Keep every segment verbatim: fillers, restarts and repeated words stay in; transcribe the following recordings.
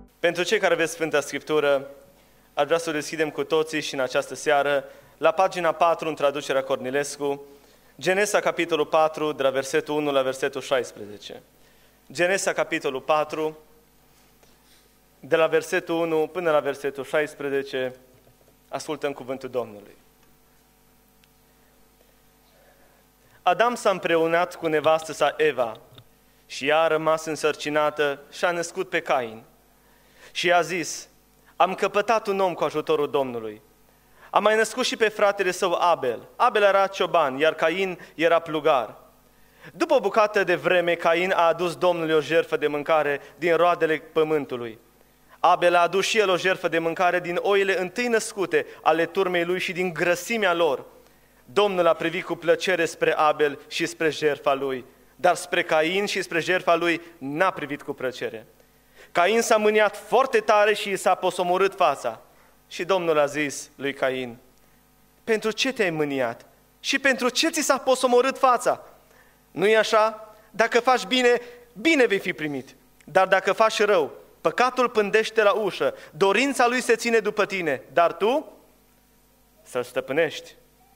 Pentru cei care aveți Sfânta Scriptură, aș vrea să o deschidem cu toții și în această seară, la pagina patru, în traducerea Cornilescu, Genesa, capitolul patru, de la versetul unu la versetul șaisprezece. Genesa, capitolul patru, de la versetul unu până la versetul șaisprezece, ascultăm cuvântul Domnului. Adam s-a împreunat cu nevastă sa Eva și ea a rămas însărcinată și a născut pe Cain. Și i-a zis: am căpătat un om cu ajutorul Domnului. A mai născut și pe fratele său Abel. Abel era cioban, iar Cain era plugar. După o bucată de vreme, Cain a adus Domnului o jertfă de mâncare din roadele pământului. Abel a adus și el o jertfă de mâncare din oile întâi născute ale turmei lui și din grăsimea lor. Domnul a privit cu plăcere spre Abel și spre jertfa lui, dar spre Cain și spre jertfa lui n-a privit cu plăcere. Cain s-a mâniat foarte tare și i s-a posomorât fața. Și Domnul a zis lui Cain: pentru ce te-ai mâniat? Și pentru ce ți s-a posomorât fața? Nu-i așa? Dacă faci bine, bine vei fi primit. Dar dacă faci rău, păcatul pândește la ușă, dorința lui se ține după tine, dar tu să-l stăpânești.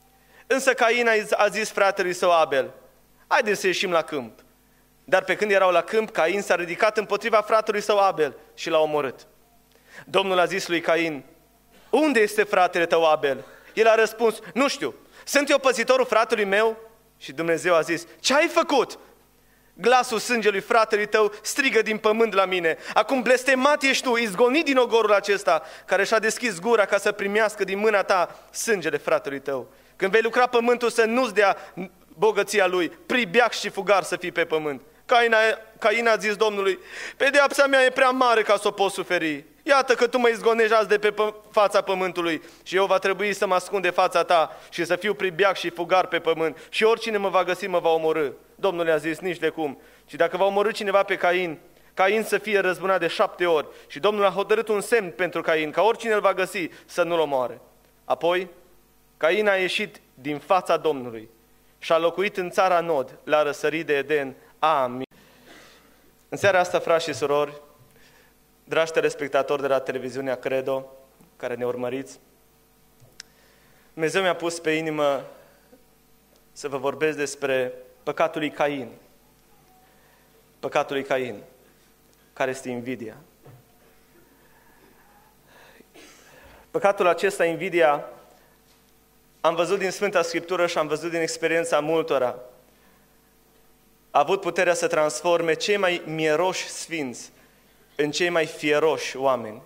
Însă Cain a zis fratelui său Abel: haideți să ieșim la câmp. Dar pe când erau la câmp, Cain s-a ridicat împotriva fratelui său Abel și l-a omorât. Domnul a zis lui Cain: unde este fratele tău Abel? El a răspuns: nu știu, sunt eu păzitorul fratelui meu? Și Dumnezeu a zis: ce ai făcut? Glasul sângelui fratelui tău strigă din pământ la mine. Acum blestemat ești tu, izgonit din ogorul acesta, care și-a deschis gura ca să primească din mâna ta sângele fratelui tău. Când vei lucra pământul să nu-ți dea bogăția lui, pribeac și fugar să fii pe pământ. Cain a, Cain a zis Domnului: pedeapsa mea e prea mare ca să o pot suferi. Iată că tu mă izgonești azi de pe p- fața pământului și eu va trebui să mă ascund de fața ta și să fiu pribeac și fugar pe pământ și oricine mă va găsi mă va omorî. Domnul a zis: nici de cum. Și dacă va omorî cineva pe Cain, Cain să fie răzbunat de șapte ori. Și Domnul a hotărât un semn pentru Cain, ca oricine îl va găsi să nu-l omoare. Apoi Cain a ieșit din fața Domnului și a locuit în țara Nod, la răsărit de Eden. Amin. În seara asta, frați și surori, dragi telespectatori de la televiziunea Credo, care ne urmăriți, Dumnezeu mi-a pus pe inimă să vă vorbesc despre păcatul lui Cain. Păcatul lui Cain, care este invidia. Păcatul acesta, invidia, am văzut din Sfânta Scriptură și am văzut din experiența multora, a avut puterea să transforme cei mai mieroși sfinți în cei mai fieroși oameni.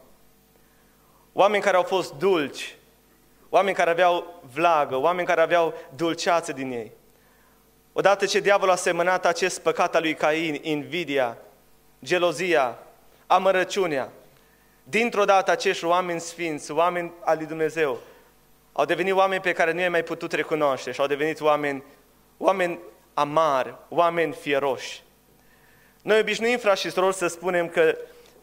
Oameni care au fost dulci, oameni care aveau vlagă, oameni care aveau dulceață din ei. Odată ce diavolul a semănat acest păcat al lui Cain, invidia, gelozia, amărăciunea, dintr-o dată acești oameni sfinți, oameni al lui Dumnezeu, au devenit oameni pe care nu i-ai mai putut recunoaște și au devenit oameni, oameni amari, oameni fieroși. Noi obișnuim, frați și surori, să spunem că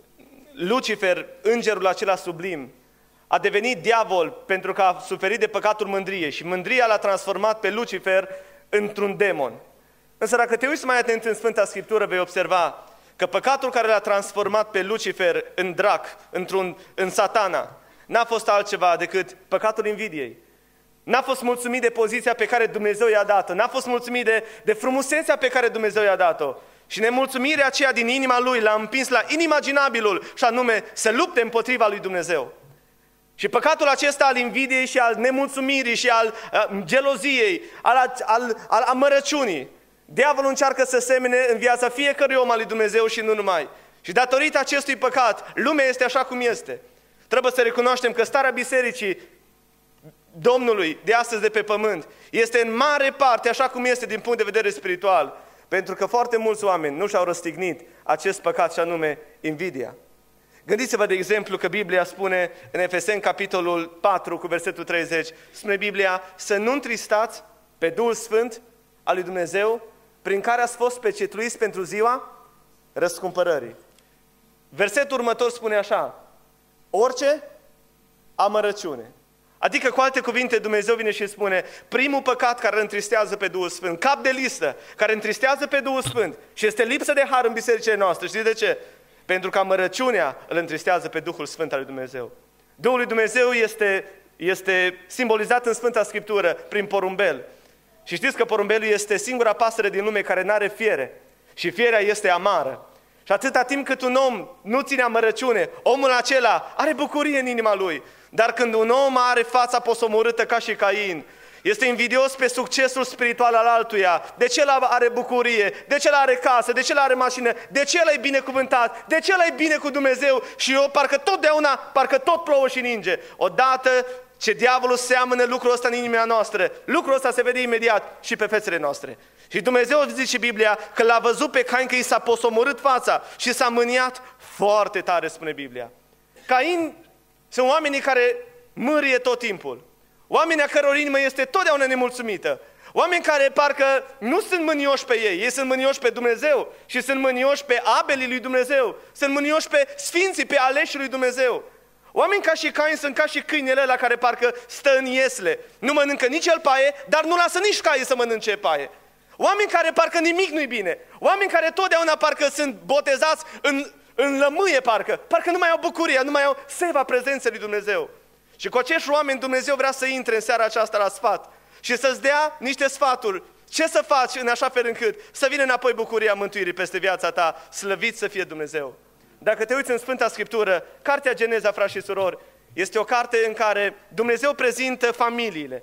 Lucifer, îngerul acela sublim, a devenit diavol pentru că a suferit de păcatul mândriei și mândria l-a transformat pe Lucifer într-un demon. Însă dacă te uiți mai atent în Sfânta Scriptură, vei observa că păcatul care l-a transformat pe Lucifer în drac, într-un, în satana, n-a fost altceva decât păcatul invidiei. N-a fost mulțumit de poziția pe care Dumnezeu i-a dat-o, n-a fost mulțumit de, de frumusețea pe care Dumnezeu i-a dat-o. Și nemulțumirea aceea din inima lui l-a împins la inimaginabilul, și anume să lupte împotriva lui Dumnezeu. Și păcatul acesta al invidiei și al nemulțumirii și al uh, geloziei, al, al, al amărăciunii, diavolul încearcă să semene în viața fiecărui om al lui Dumnezeu și nu numai. Și datorită acestui păcat, lumea este așa cum este. Trebuie să recunoaștem că starea bisericii Domnului de astăzi de pe pământ este în mare parte așa cum este din punct de vedere spiritual, pentru că foarte mulți oameni nu și-au răstignit acest păcat și anume invidia. Gândiți-vă de exemplu că Biblia spune în Efeseni capitolul patru cu versetul treizeci, spune Biblia să nu întristați pe Duhul Sfânt al lui Dumnezeu prin care ați fost pecetluiți pentru ziua răscumpărării. Versetul următor spune așa: orice amărăciune. Adică, cu alte cuvinte, Dumnezeu vine și spune, primul păcat care îl întristează pe Duhul Sfânt, cap de listă, care întristează pe Duhul Sfânt și este lipsă de har în bisericile noastre. Știți de ce? Pentru că amărăciunea îl întristează pe Duhul Sfânt al lui Dumnezeu. Duhul lui Dumnezeu este, este simbolizat în Sfânta Scriptură prin porumbel. Și știți că porumbelul este singura pasăre din lume care nu are fiere. Și fierea este amară. Și atâta timp cât un om nu ține amărăciune, omul acela are bucurie în inima lui. Dar când un om are fața posomorâtă ca și Cain, este invidios pe succesul spiritual al altuia, de ce el are bucurie, de ce el are casă, de ce el are mașină, de ce el e binecuvântat, de ce el e bine cu Dumnezeu și eu parcă totdeauna, parcă tot plouă și ninge. Odată ce diavolul seamănă lucrul ăsta în inima noastră, lucrul ăsta se vede imediat și pe fețele noastre. Și Dumnezeu zice Biblia că l-a văzut pe Cain că i s-a posomorât fața și s-a mâniat foarte tare, spune Biblia. Cain sunt oamenii care mârie tot timpul. Oamenii a căror inimă este totdeauna nemulțumită. Oameni care parcă nu sunt mânioși pe ei, ei sunt mânioși pe Dumnezeu și sunt mânioși pe abelii lui Dumnezeu, sunt mânioși pe sfinții, pe aleșii lui Dumnezeu. Oameni ca și Cain sunt ca și câinele ăla care parcă stă în iesle. Nu mănâncă nici el paie, dar nu lasă nici caii să mănânce paie. Oameni care parcă nimic nu-i bine. Oameni care totdeauna parcă sunt botezați în, în lămâie parcă. Parcă nu mai au bucuria, nu mai au seva prezenței lui Dumnezeu. Și cu acești oameni Dumnezeu vrea să intre în seara aceasta la sfat și să-ți dea niște sfaturi. Ce să faci în așa fel încât să vină înapoi bucuria mântuirii peste viața ta, slăvit să fie Dumnezeu. Dacă te uiți în Sfânta Scriptură, Cartea Geneza, frați și surori, este o carte în care Dumnezeu prezintă familiile.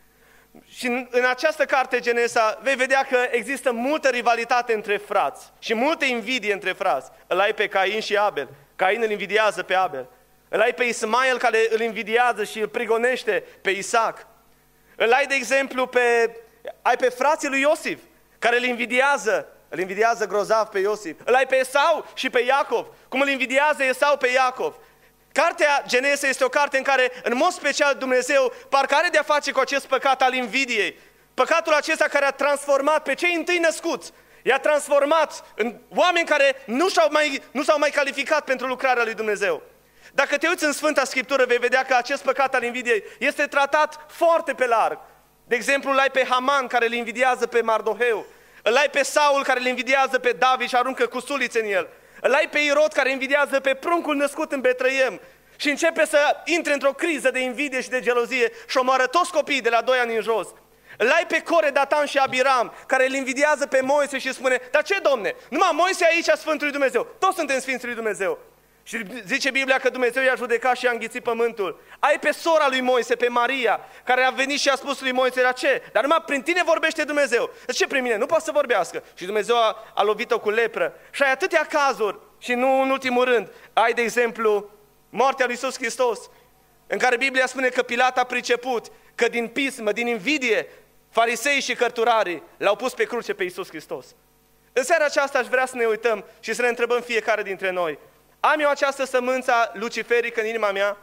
Și în, în această carte Geneza vei vedea că există multă rivalitate între frați și multă invidie între frați. Îl ai pe Cain și Abel. Cain îl invidiază pe Abel. Îl ai pe Ismael care îl invidiază și îl prigonește pe Isaac. Îl ai, de exemplu, pe, ai pe frații lui Iosif care îl invidiază, îl invidiază grozav pe Iosif. Îl ai pe Esau și pe Iacov, cum îl invidiază Esau pe Iacov. Cartea Geneza este o carte în care, în mod special, Dumnezeu parcă are de-a face cu acest păcat al invidiei. Păcatul acesta care a transformat pe cei întâi născuți, i-a transformat în oameni care nu s-au mai, nu s-au mai calificat pentru lucrarea lui Dumnezeu. Dacă te uiți în Sfânta Scriptură, vei vedea că acest păcat al invidiei este tratat foarte pe larg. De exemplu, îl ai pe Haman care îl invidiază pe Mardoheu, îl ai pe Saul care îl invidiază pe David și aruncă cu sulițe în el, îl ai pe Irod care invidiază pe pruncul născut în Betleem și începe să intre într-o criză de invidie și de gelozie și omoară toți copiii de la doi ani în jos. Îl ai pe Core, Datan și Abiram care îl invidiază pe Moise și spune: dar ce, Domne, numai Moise aici a Sfântului Dumnezeu, toți suntem Sfinții lui Dumnezeu. Și zice Biblia că Dumnezeu i-a judecat și i-a înghițit pământul. Ai pe sora lui Moise, pe Maria, care a venit și a spus lui Moise: la ce? Dar numai prin tine vorbește Dumnezeu. De ce prin mine? Nu poate să vorbească. Și Dumnezeu a, a lovit-o cu lepră. Și ai atâtea cazuri. Și nu în ultimul rând, ai, de exemplu, moartea lui Iisus Hristos, în care Biblia spune că Pilat a priceput că din pismă, din invidie, farisei și cărturarii l-au pus pe cruce pe Iisus Hristos. În seara aceasta aș vrea să ne uităm și să ne întrebăm fiecare dintre noi: am eu această sămânță luciferică în inima mea?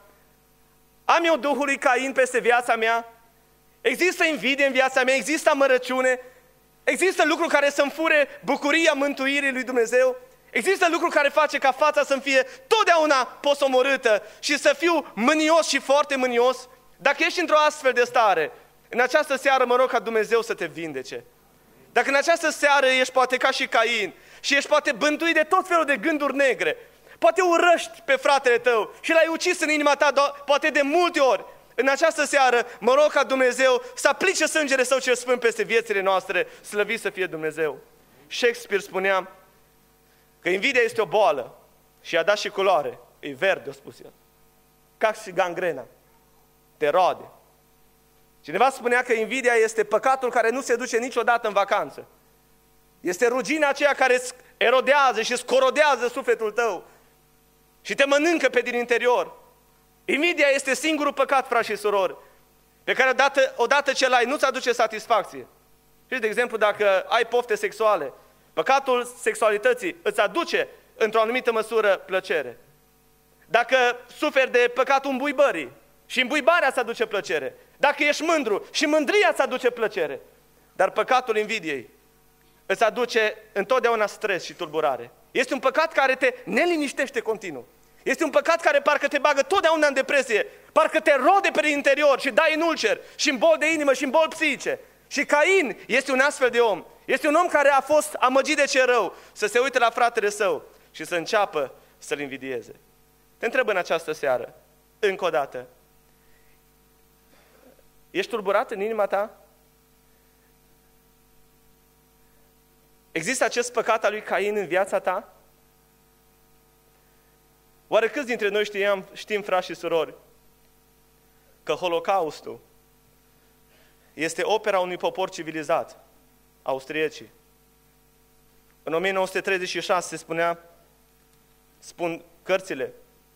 Am eu Duhul lui Cain peste viața mea? Există invidie în viața mea? Există amărăciune? Există lucruri care să-mi fure bucuria mântuirii lui Dumnezeu? Există lucruri care face ca fața să-mi fie totdeauna posomorâtă și să fiu mânios și foarte mânios? Dacă ești într-o astfel de stare, în această seară mă rog ca Dumnezeu să te vindece. Dacă în această seară ești poate ca și Cain și ești poate bântuit de tot felul de gânduri negre, poate urăști pe fratele tău și l-ai ucis în inima ta poate de multe ori, în această seară mă rog ca Dumnezeu să aplice sângele Său cel sfânt peste viețile noastre, slăvit să fie Dumnezeu. Shakespeare spunea că invidia este o boală și a dat și culoare, e verde, a spus el, ca și gangrena, te roade. Cineva spunea că invidia este păcatul care nu se duce niciodată în vacanță. Este rugina aceea care îți erodează și îți corodează sufletul tău și te mănâncă pe din interior. Invidia este singurul păcat, frați și surori, pe care odată, odată ce l-ai, nu-ți aduce satisfacție. Știți, de exemplu, dacă ai pofte sexuale, păcatul sexualității îți aduce într-o anumită măsură plăcere. Dacă suferi de păcatul îmbuibării, și îmbuibarea îți aduce plăcere. Dacă ești mândru, și mândria îți aduce plăcere. Dar păcatul invidiei îți aduce întotdeauna stres și tulburare. Este un păcat care te neliniștește continuu. Este un păcat care parcă te bagă totdeauna în depresie, parcă te rode pe interior și dai în ulcer, și în bol de inimă, și în bol psihice. Și Cain este un astfel de om. Este un om care a fost amăgit de ce rău, să se uite la fratele său și să înceapă să-l invidieze. Te întreb în această seară, încă o dată, ești tulburat în inima ta? Există acest păcat al lui Cain în viața ta? Oare câți dintre noi știam, știm, frați și surori, că Holocaustul este opera unui popor civilizat, austriecii? În o mie nouă sute treizeci și șase se spunea, spun cărțile,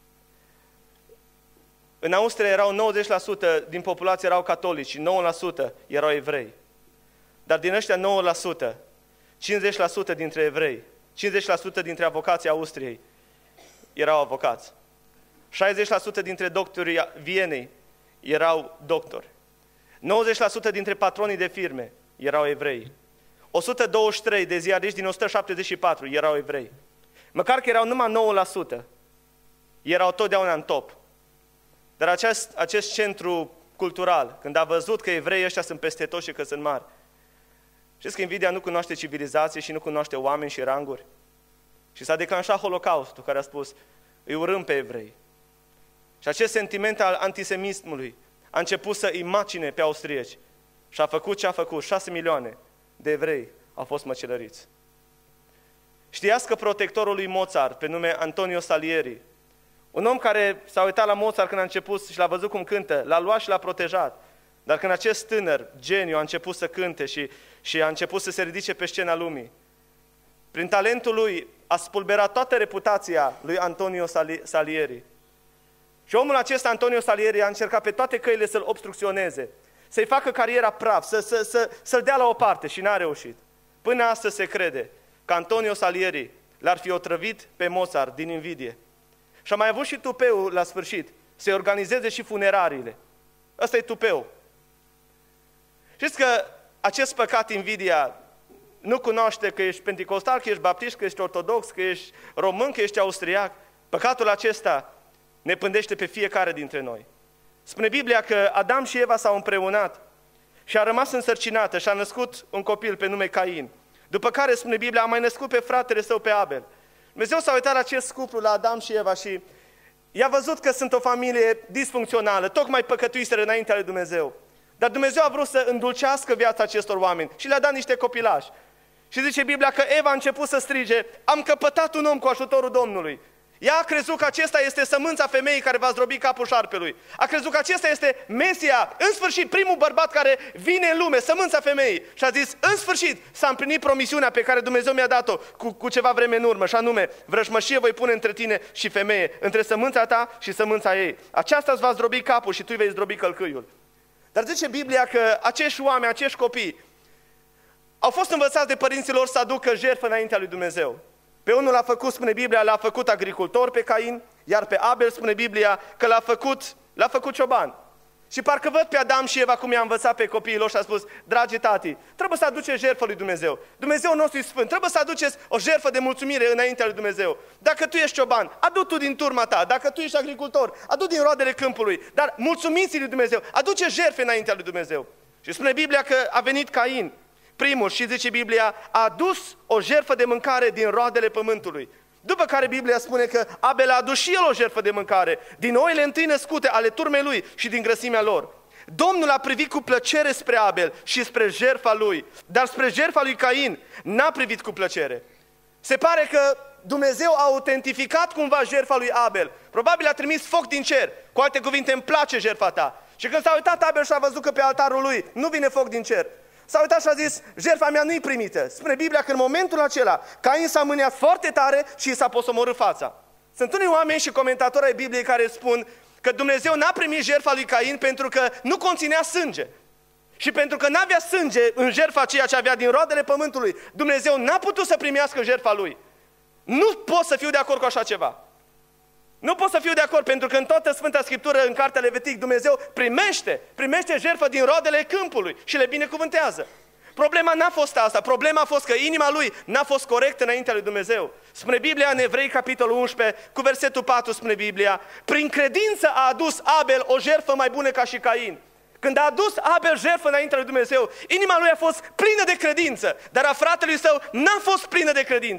în Austria erau nouăzeci la sută din populație erau catolici și nouă la sută erau evrei. Dar din ăștia nouă la sută, cincizeci la sută dintre evrei, cincizeci la sută dintre avocații Austriei erau avocați. șaizeci la sută dintre doctorii Vienei erau doctori. nouăzeci la sută dintre patronii de firme erau evrei. o sută douăzeci și trei de ziariști din o sută șaptezeci și patru erau evrei. Măcar că erau numai nouă la sută, erau totdeauna în top. Dar acest, acest centru cultural, când a văzut că evreii ăștia sunt peste tot și că sunt mari, știți că invidia nu cunoaște civilizație și nu cunoaște oameni și ranguri? Și s-a declanșat Holocaustul, care a spus, îi urâm pe evrei. Și acest sentiment al antisemismului a început să îi macine pe austrieci. Și a făcut ce a făcut. Șase milioane de evrei au fost măcelăriți. Știați că protectorul lui Mozart, pe nume Antonio Salieri, un om care s-a uitat la Mozart când a început și l-a văzut cum cântă, l-a luat și l-a protejat. Dar când acest tânăr, geniu, a început să cânte și, și a început să se ridice pe scena lumii, prin talentul lui a spulberat toată reputația lui Antonio Salieri. Și omul acesta, Antonio Salieri, a încercat pe toate căile să-l obstrucționeze, să-i facă cariera praf, să, să, să, să-l dea la o parte și n-a reușit. Până astăzi se crede că Antonio Salieri l-ar fi otrăvit pe Mozart din invidie. Și a mai avut și tupeul la sfârșit, să-i organizeze și funerariile. Ăsta e tupeu. Știți că acest păcat, invidia, nu cunoaște că ești penticostal, că ești baptist, că ești ortodox, că ești român, că ești austriac. Păcatul acesta ne pândește pe fiecare dintre noi. Spune Biblia că Adam și Eva s-au împreunat și a rămas însărcinată și a născut un copil pe nume Cain. După care, spune Biblia, a mai născut pe fratele său, pe Abel. Dumnezeu s-a uitat la acest cuplu, la Adam și Eva, și i-a văzut că sunt o familie disfuncțională, tocmai păcătuiseră înaintea lui Dumnezeu. Dar Dumnezeu a vrut să îndulcească viața acestor oameni și le-a dat niște copilași. Și zice Biblia că Eva a început să strige, am căpătat un om cu ajutorul Domnului. Ea a crezut că acesta este sămânța femeii care va zdrobi capul șarpelui. A crezut că acesta este Mesia, în sfârșit, primul bărbat care vine în lume, sămânța femeii. Și a zis, în sfârșit, s-a împlinit promisiunea pe care Dumnezeu mi-a dat-o cu, cu ceva vreme în urmă, și anume, vrăjmășie voi pune între tine și femeie, între sămânța ta și sămânța ei. Aceasta îți va zdrobi capul și tu îi vei zdrobi călcâiul. Dar zice Biblia că acești oameni, acești copii, au fost învățați de părinții lor să aducă jertfă înaintea lui Dumnezeu. Pe unul l-a făcut, spune Biblia, l-a făcut agricultor pe Cain, iar pe Abel, spune Biblia, că l-a făcut, l-a făcut cioban. Și parcă văd pe Adam și Eva cum i-a învățat pe copiii lor și a spus, dragi tati, trebuie să aduceți jertfă lui Dumnezeu. Dumnezeu nostru e sfânt, trebuie să aduceți o jertfă de mulțumire înaintea lui Dumnezeu. Dacă tu ești cioban, adu tu din turma ta. Dacă tu ești agricultor, adu din roadele câmpului. Dar mulțumiți lui Dumnezeu, aduce jertfe înaintea lui Dumnezeu. Și spune Biblia că a venit Cain, primul, și zice Biblia, a adus o jertfă de mâncare din roadele pământului. După care Biblia spune că Abel a adus și el o jertfă de mâncare, din oile întâi născute ale turmei lui și din grăsimea lor. Domnul a privit cu plăcere spre Abel și spre jertfa lui, dar spre jertfa lui Cain n-a privit cu plăcere. Se pare că Dumnezeu a autentificat cumva jertfa lui Abel. Probabil a trimis foc din cer. Cu alte cuvinte, îmi place jertfa ta. Și când s-a uitat Abel și a văzut că pe altarul lui nu vine foc din cer, s-a uitat și a zis, jertfa mea nu-i primită. Spune Biblia că în momentul acela Cain s-a mâniat foarte tare și i s-a posomorât fața. Sunt unii oameni și comentatori ai Bibliei care spun că Dumnezeu n-a primit jertfa lui Cain pentru că nu conținea sânge. Și pentru că n-avea sânge în jertfa aceea ce avea din roadele pământului, Dumnezeu n-a putut să primească jertfa lui. Nu pot să fiu de acord cu așa ceva. Nu pot să fiu de acord, pentru că în toată Sfânta Scriptură, în Cartea Levitic, Dumnezeu primește, primește jertfă din roadele câmpului și le binecuvântează. Problema n-a fost asta, problema a fost că inima lui n-a fost corectă înaintea lui Dumnezeu. Spune Biblia în Evrei, capitolul unsprezece, cu versetul patru, spune Biblia, prin credință a adus Abel o jertfă mai bună ca și Cain. Când a adus Abel jertfă înaintea lui Dumnezeu, inima lui a fost plină de credință, dar a fratelui său n-a fost plină de credință.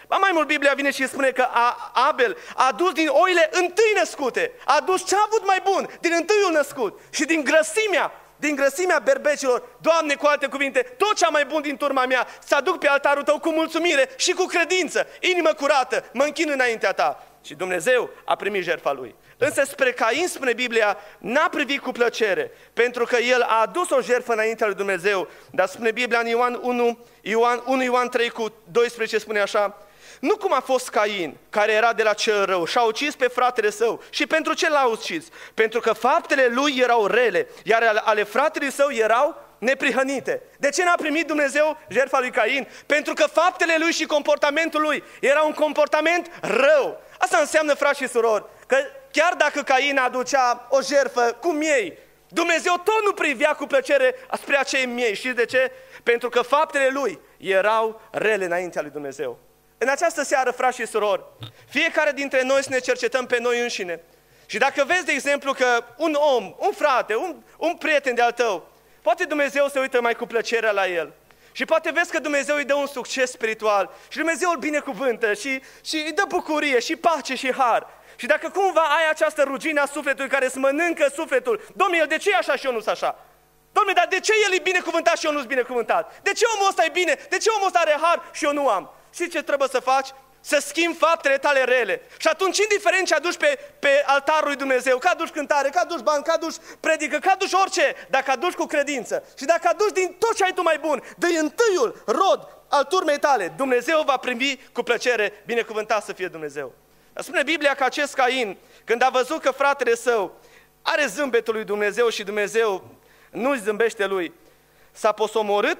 Ba mai mult, Biblia vine și spune că Abel a adus din oile întâi născute, a adus ce a avut mai bun, din întâiul născut și din grăsimea, din grăsimea berbecilor. Doamne, cu alte cuvinte, tot ce a mai bun din turma mea să aduc pe altarul tău cu mulțumire și cu credință, inimă curată, mă închin înaintea ta. Și Dumnezeu a primit jertfa lui. Însă spre Cain, spune Biblia, n-a privit cu plăcere, pentru că el a adus o jertfă înaintea lui Dumnezeu. Dar spune Biblia în Ioan unu, Ioan, unu Ioan trei cu doisprezece, spune așa: nu cum a fost Cain, care era de la cel rău și a ucis pe fratele său. Și pentru ce l-a ucis? Pentru că faptele lui erau rele, iar ale fratelui său erau neprihănite. De ce n-a primit Dumnezeu jertfa lui Cain? Pentru că faptele lui și comportamentul lui era un comportament rău. Asta înseamnă, frați și surori, că chiar dacă Cain aducea o jertfă cu miei, Dumnezeu tot nu privea cu plăcere spre acei miei. Știți de ce? Pentru că faptele lui erau rele înaintea lui Dumnezeu. În această seară, frați și surori, fiecare dintre noi să ne cercetăm pe noi înșine. Și dacă vezi, de exemplu, că un om, un frate, un, un prieten de-al tău, poate Dumnezeu se uită mai cu plăcere la el. Și poate vezi că Dumnezeu îi dă un succes spiritual și Dumnezeu îl binecuvântă și, și îi dă bucurie și pace și har. Și dacă cumva ai această rugine a sufletului care îți mănâncă sufletul, Domnule, el de ce e așa și eu nu-s așa? Domnule, dar de ce el e binecuvântat și eu nu-s binecuvântat? De ce omul ăsta e bine? De ce omul ăsta are har și eu nu am? Și ce trebuie să faci? Să schimbi faptele tale rele. Și atunci, indiferent ce aduci pe, pe altarul lui Dumnezeu, că aduci cântare, că aduci bani, că aduci predică, că aduci orice, dacă aduci cu credință și dacă aduci din tot ce ai tu mai bun, dă-i întâiul rod al turmei tale, Dumnezeu va primi cu plăcere, binecuvântat să fie Dumnezeu. Spune Biblia că acest Cain, când a văzut că fratele său are zâmbetul lui Dumnezeu și Dumnezeu nu-i zâmbește lui, s-a posomorât,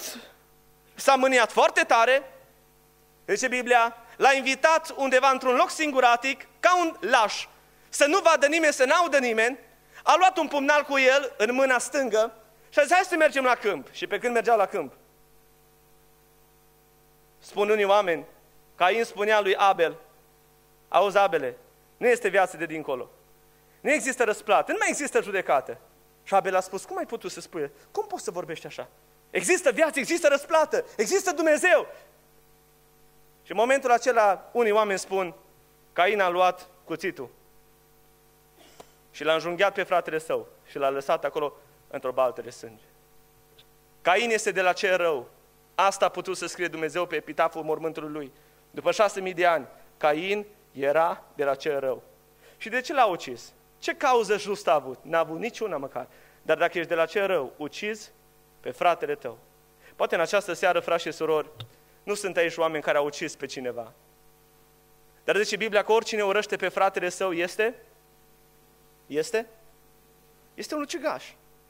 s-a mâniat foarte tare. Zice Biblia, l-a invitat undeva într-un loc singuratic, ca un laș, să nu vadă nimeni, să n-audă nimeni, a luat un pumnal cu el în mâna stângă și a zis, hai să mergem la câmp. Și pe când mergeau la câmp, spun unii oameni, Cain spunea lui Abel, auzi Abele, nu este viață de dincolo, nu există răsplată, nu mai există judecată. Și Abel a spus, cum ai putut să spui? Cum poți să vorbești așa? Există viață, există răsplată, există Dumnezeu. Și în momentul acela, unii oameni spun, Cain a luat cuțitul și l-a înjunghiat pe fratele său și l-a lăsat acolo într-o baltă de sânge. Cain este de la cel rău. Asta a putut să scrie Dumnezeu pe epitaful mormântului lui. După șase mii de ani, Cain era de la cel rău. Și de ce l-a ucis? Ce cauză justă a avut? N-a avut niciuna măcar. Dar dacă ești de la cel rău, ucizi pe fratele tău. Poate în această seară, frați și surori, nu sunt aici oameni care au ucis pe cineva. Dar zice Biblia că oricine urăște pe fratele său este? Este? Este un ucigaș.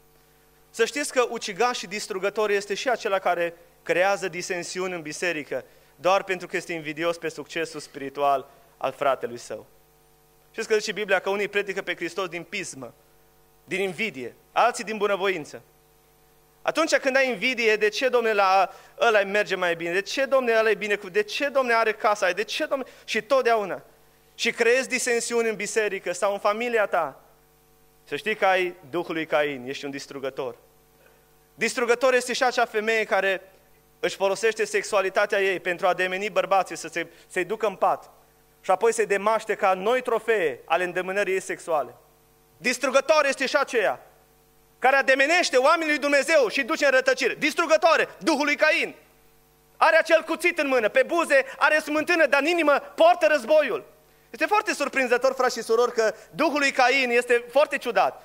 Să știți că ucigaș și distrugător este și acela care creează disensiuni în biserică, doar pentru că este invidios pe succesul spiritual al fratelui său. Știți că zice Biblia că unii predică pe Hristos din pismă, din invidie, alții din bunăvoință. Atunci când ai invidie, de ce, Domnule, la ăla merge mai bine? De ce, Domnule, ăla e bine? De ce, Domnule, are casa aia? De ce, Domnule? Și totdeauna. Și creezi disensiuni în biserică sau în familia ta. Să știi că ai Duhul lui Cain, ești un distrugător. Distrugător este și acea femeie care își folosește sexualitatea ei pentru a demeni bărbații, să se, să-i ducă în pat și apoi să-i demaște ca noi trofee ale îndemânării ei sexuale. Distrugător este și aceea care ademenește oamenii lui Dumnezeu și duce în rătăcire. Distrugătoare, Duhul lui Cain. Are acel cuțit în mână, pe buze are smântână, dar în inimă poartă războiul. Este foarte surprinzător, frați și surori, că Duhul lui Cain este foarte ciudat.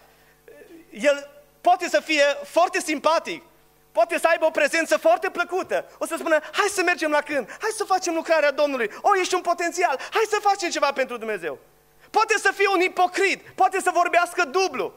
El poate să fie foarte simpatic, poate să aibă o prezență foarte plăcută. O să spună, hai să mergem la câmp, hai să facem lucrarea Domnului. O, ești un potențial, hai să facem ceva pentru Dumnezeu. Poate să fie un ipocrit, poate să vorbească dublu.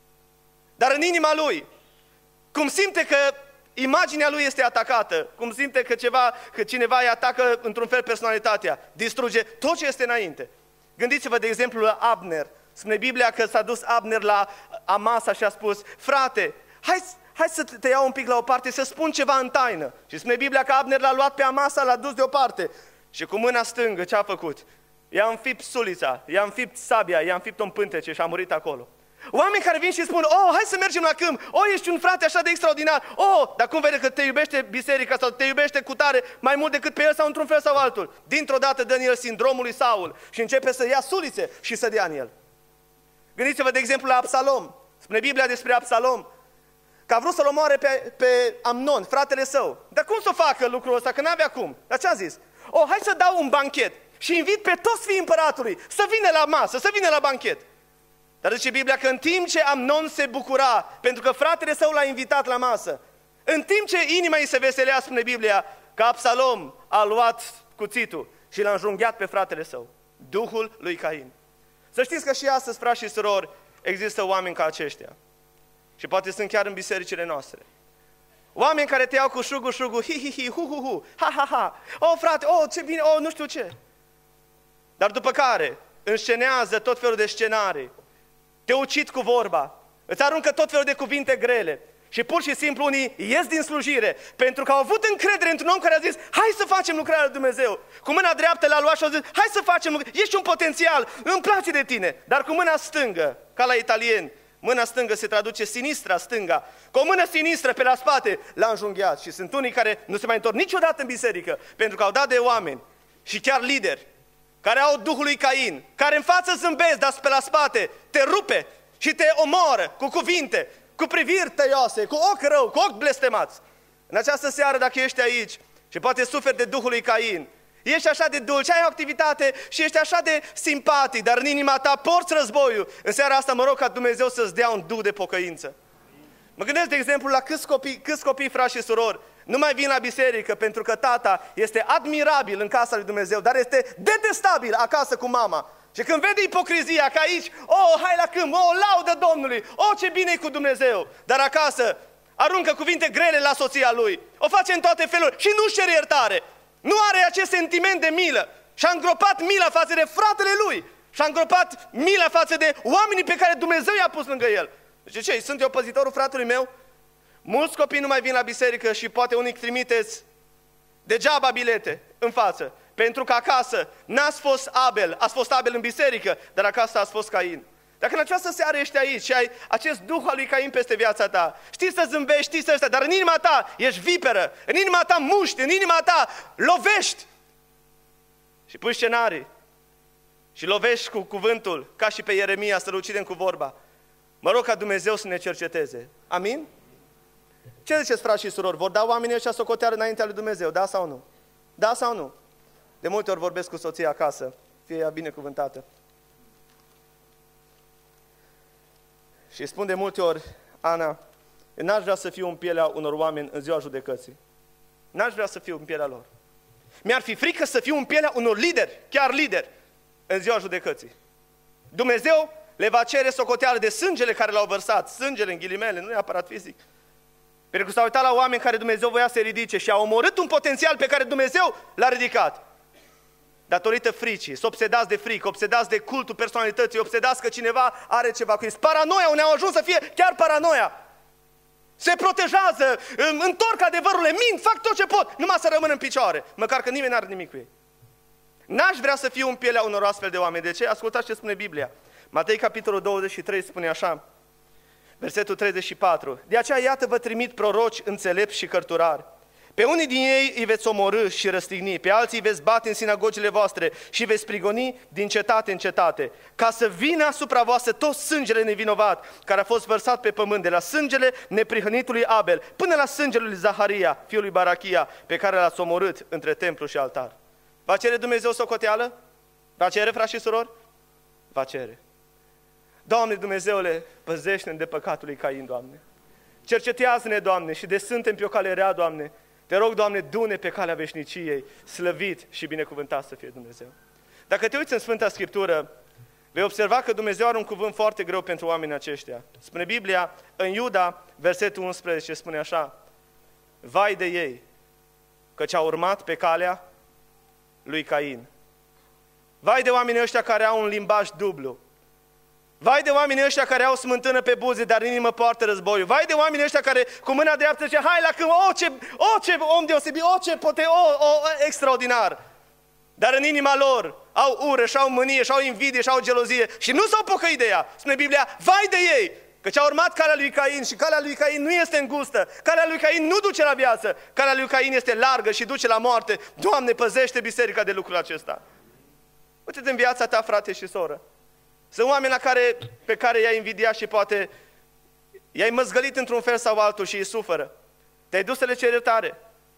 Dar în inima lui, cum simte că imaginea lui este atacată, cum simte că, ceva, că cineva îi atacă într-un fel personalitatea, distruge tot ce este înainte. Gândiți-vă, de exemplu, la Abner. Spune Biblia că s-a dus Abner la Amasa și a spus, frate, hai, hai să te iau un pic la o parte, să spun ceva în taină. Și spune Biblia că Abner l-a luat pe Amasa, l-a dus deoparte. Și cu mâna stângă ce a făcut? I-a înfipt sulița, i-a înfipt sabia, i-a înfipt un pântece și a murit acolo. Oameni care vin și spun, oh, hai să mergem la câmp, oh, ești un frate așa de extraordinar, oh, dar cum vede că te iubește biserica sau te iubește cu tare mai mult decât pe el sau într-un fel sau altul. Dintr-o dată dă în el sindromul lui Saul și începe să ia sulițe și să dea în el. Gândiți-vă, de exemplu, la Absalom. Spune Biblia despre Absalom că a vrut să-l omoare pe, pe Amnon, fratele său. Dar cum să facă lucrul ăsta, că n-avea cum? Dar ce a zis? Oh, hai să dau un banchet și invit pe toți fiii împăratului să vină la masă, să vină la banchet. Dar zice Biblia că în timp ce Amnon se bucura, pentru că fratele său l-a invitat la masă, în timp ce inima îi se veselea, spune Biblia, că Absalom a luat cuțitul și l-a înjunghiat pe fratele său, duhul lui Cain. Să știți că și astăzi, frați și surori, există oameni ca aceștia. Și poate sunt chiar în bisericile noastre. Oameni care te iau cu șugu, șugu, hi, hi, hi, hu, hu, hu, ha, ha, ha, oh, frate, oh, ce bine, oh, nu știu ce. Dar după care înscenează tot felul de scenarii, te ucid cu vorba, îți aruncă tot felul de cuvinte grele și pur și simplu unii ies din slujire pentru că au avut încredere într-un om care a zis, hai să facem lucrarea lui Dumnezeu. Cu mâna dreaptă l-a luat și a zis, hai să facem lucrarea, ești un potențial, îmi place de tine. Dar cu mâna stângă, ca la italieni, mâna stângă se traduce sinistra, stânga, cu o mână sinistră pe la spate l-a înjunghiat. Și sunt unii care nu se mai întorc niciodată în biserică pentru că au dat de oameni și chiar lideri care au duhul lui Cain, care în față zâmbesc, dar pe la spate te rupe și te omoară cu cuvinte, cu priviri tăioase, cu ochi rău, cu ochi blestemați. În această seară, dacă ești aici și poate suferi de duhul lui Cain, ești așa de dulce, ai o activitate și ești așa de simpatic, dar în inima ta porți războiul, în seara asta mă rog ca Dumnezeu să-ți dea un duh de pocăință. Mă gândesc, de exemplu, la câți copii, câți copii, frați și surori, nu mai vin la biserică pentru că tata este admirabil în casa lui Dumnezeu, dar este detestabil acasă cu mama. Și când vede ipocrizia că aici, oh, hai la câmp, oh, laudă Domnului, oh, ce bine e cu Dumnezeu, dar acasă aruncă cuvinte grele la soția lui, o face în toate felurile și nu-și cere iertare, nu are acest sentiment de milă și-a îngropat mila față de fratele lui și-a îngropat mila față de oamenii pe care Dumnezeu i-a pus lângă el. Deci ce, sunt eu păzitorul fratelui meu? Mulți copii nu mai vin la biserică și poate unii trimiteți degeaba bilete în față, pentru că acasă n-ați fost Abel, ați fost Abel în biserică, dar acasă ați fost Cain. Dacă în această seară ești aici și ai acest duh al lui Cain peste viața ta, știi să zâmbești, știi să stai, dar în inima ta ești viperă, în inima ta muști, în inima ta lovești și pui scenarii și lovești cu cuvântul, ca și pe Ieremia, să-l ucidem cu vorba. Mă rog ca Dumnezeu să ne cerceteze. Amin? Ce ziceți, frați și surori? Vor da oamenii ăștia socoteală înaintea lui Dumnezeu? Da sau nu? Da sau nu? De multe ori vorbesc cu soția acasă, fie ea binecuvântată. Și spun de multe ori, Ana, n-aș vrea să fiu în pielea unor oameni în ziua judecății. N-aș vrea să fiu în pielea lor. Mi-ar fi frică să fiu în pielea unor lideri, chiar lideri, în ziua judecății. Dumnezeu le va cere socoteală de sângele care l-au vărsat, sângele în ghilimele, nu neapărat fizic. Pentru că s-au uitat la oameni care Dumnezeu voia să ridice și au omorât un potențial pe care Dumnezeu l-a ridicat. Datorită fricii, s-au obsedați de frică, obsedați de cultul personalității, obsedați că cineva are ceva cu ei. Paranoia, unde au ajuns să fie chiar paranoia. Se protejează, întorc adevărurile, mint, fac tot ce pot, numai să rămână în picioare, măcar că nimeni n-are nimic cu ei. N-aș vrea să fiu în pielea unor astfel de oameni. De ce? Ascultați ce spune Biblia. Matei, capitolul douăzeci și trei, spune așa, versetul treizeci și patru. De aceea, iată, vă trimit proroci înțelepți și cărturari. Pe unii din ei îi veți omorâ și răstigni, pe alții îi veți bate în sinagogile voastre și veți prigoni din cetate în cetate, ca să vină asupra voastră tot sângele nevinovat care a fost vărsat pe pământ, de la sângele neprihănitului Abel până la sângele lui Zaharia, fiul lui Barachia, pe care l-ați omorât între templu și altar. Va cere Dumnezeu socoteală? Va cere, frați și surori? Va cere. Doamne Dumnezeule, păzește-ne de păcatul lui Cain, Doamne. Cercetează-ne, Doamne, și de suntem pe o cale rea, Doamne. Te rog, Doamne, du-ne pe calea veșniciei, slăvit și binecuvântat să fie Dumnezeu. Dacă te uiți în Sfânta Scriptură, vei observa că Dumnezeu are un cuvânt foarte greu pentru oamenii aceștia. Spune Biblia, în Iuda, versetul unsprezece, spune așa, vai de ei, căci au urmat pe calea lui Cain. Vai de oamenii ăștia care au un limbaj dublu. Vai de oamenii ăștia care au smântână pe buze, dar în inimă poartă războiul. Vai de oamenii ăștia care cu mâna dreaptă zice, hai la câmp, o ce, o ce om deosebit, o ce pote, o, o extraordinar. dar în inima lor au ură, și-au mânie, și-au invidie, și-au gelozie și nu s-au pocăit de ea. Spune Biblia, vai de ei, căci au urmat calea lui Cain și calea lui Cain nu este îngustă, calea lui Cain nu duce la viață, calea lui Cain este largă și duce la moarte. Doamne, păzește biserica de lucrul acesta. Uite-te în viața ta, frate și soră. Sunt oameni la care, pe care i-ai invidiat și poate i-ai măzgălit într-un fel sau altul și îi suferă. Te-ai dus să le ceri iertare.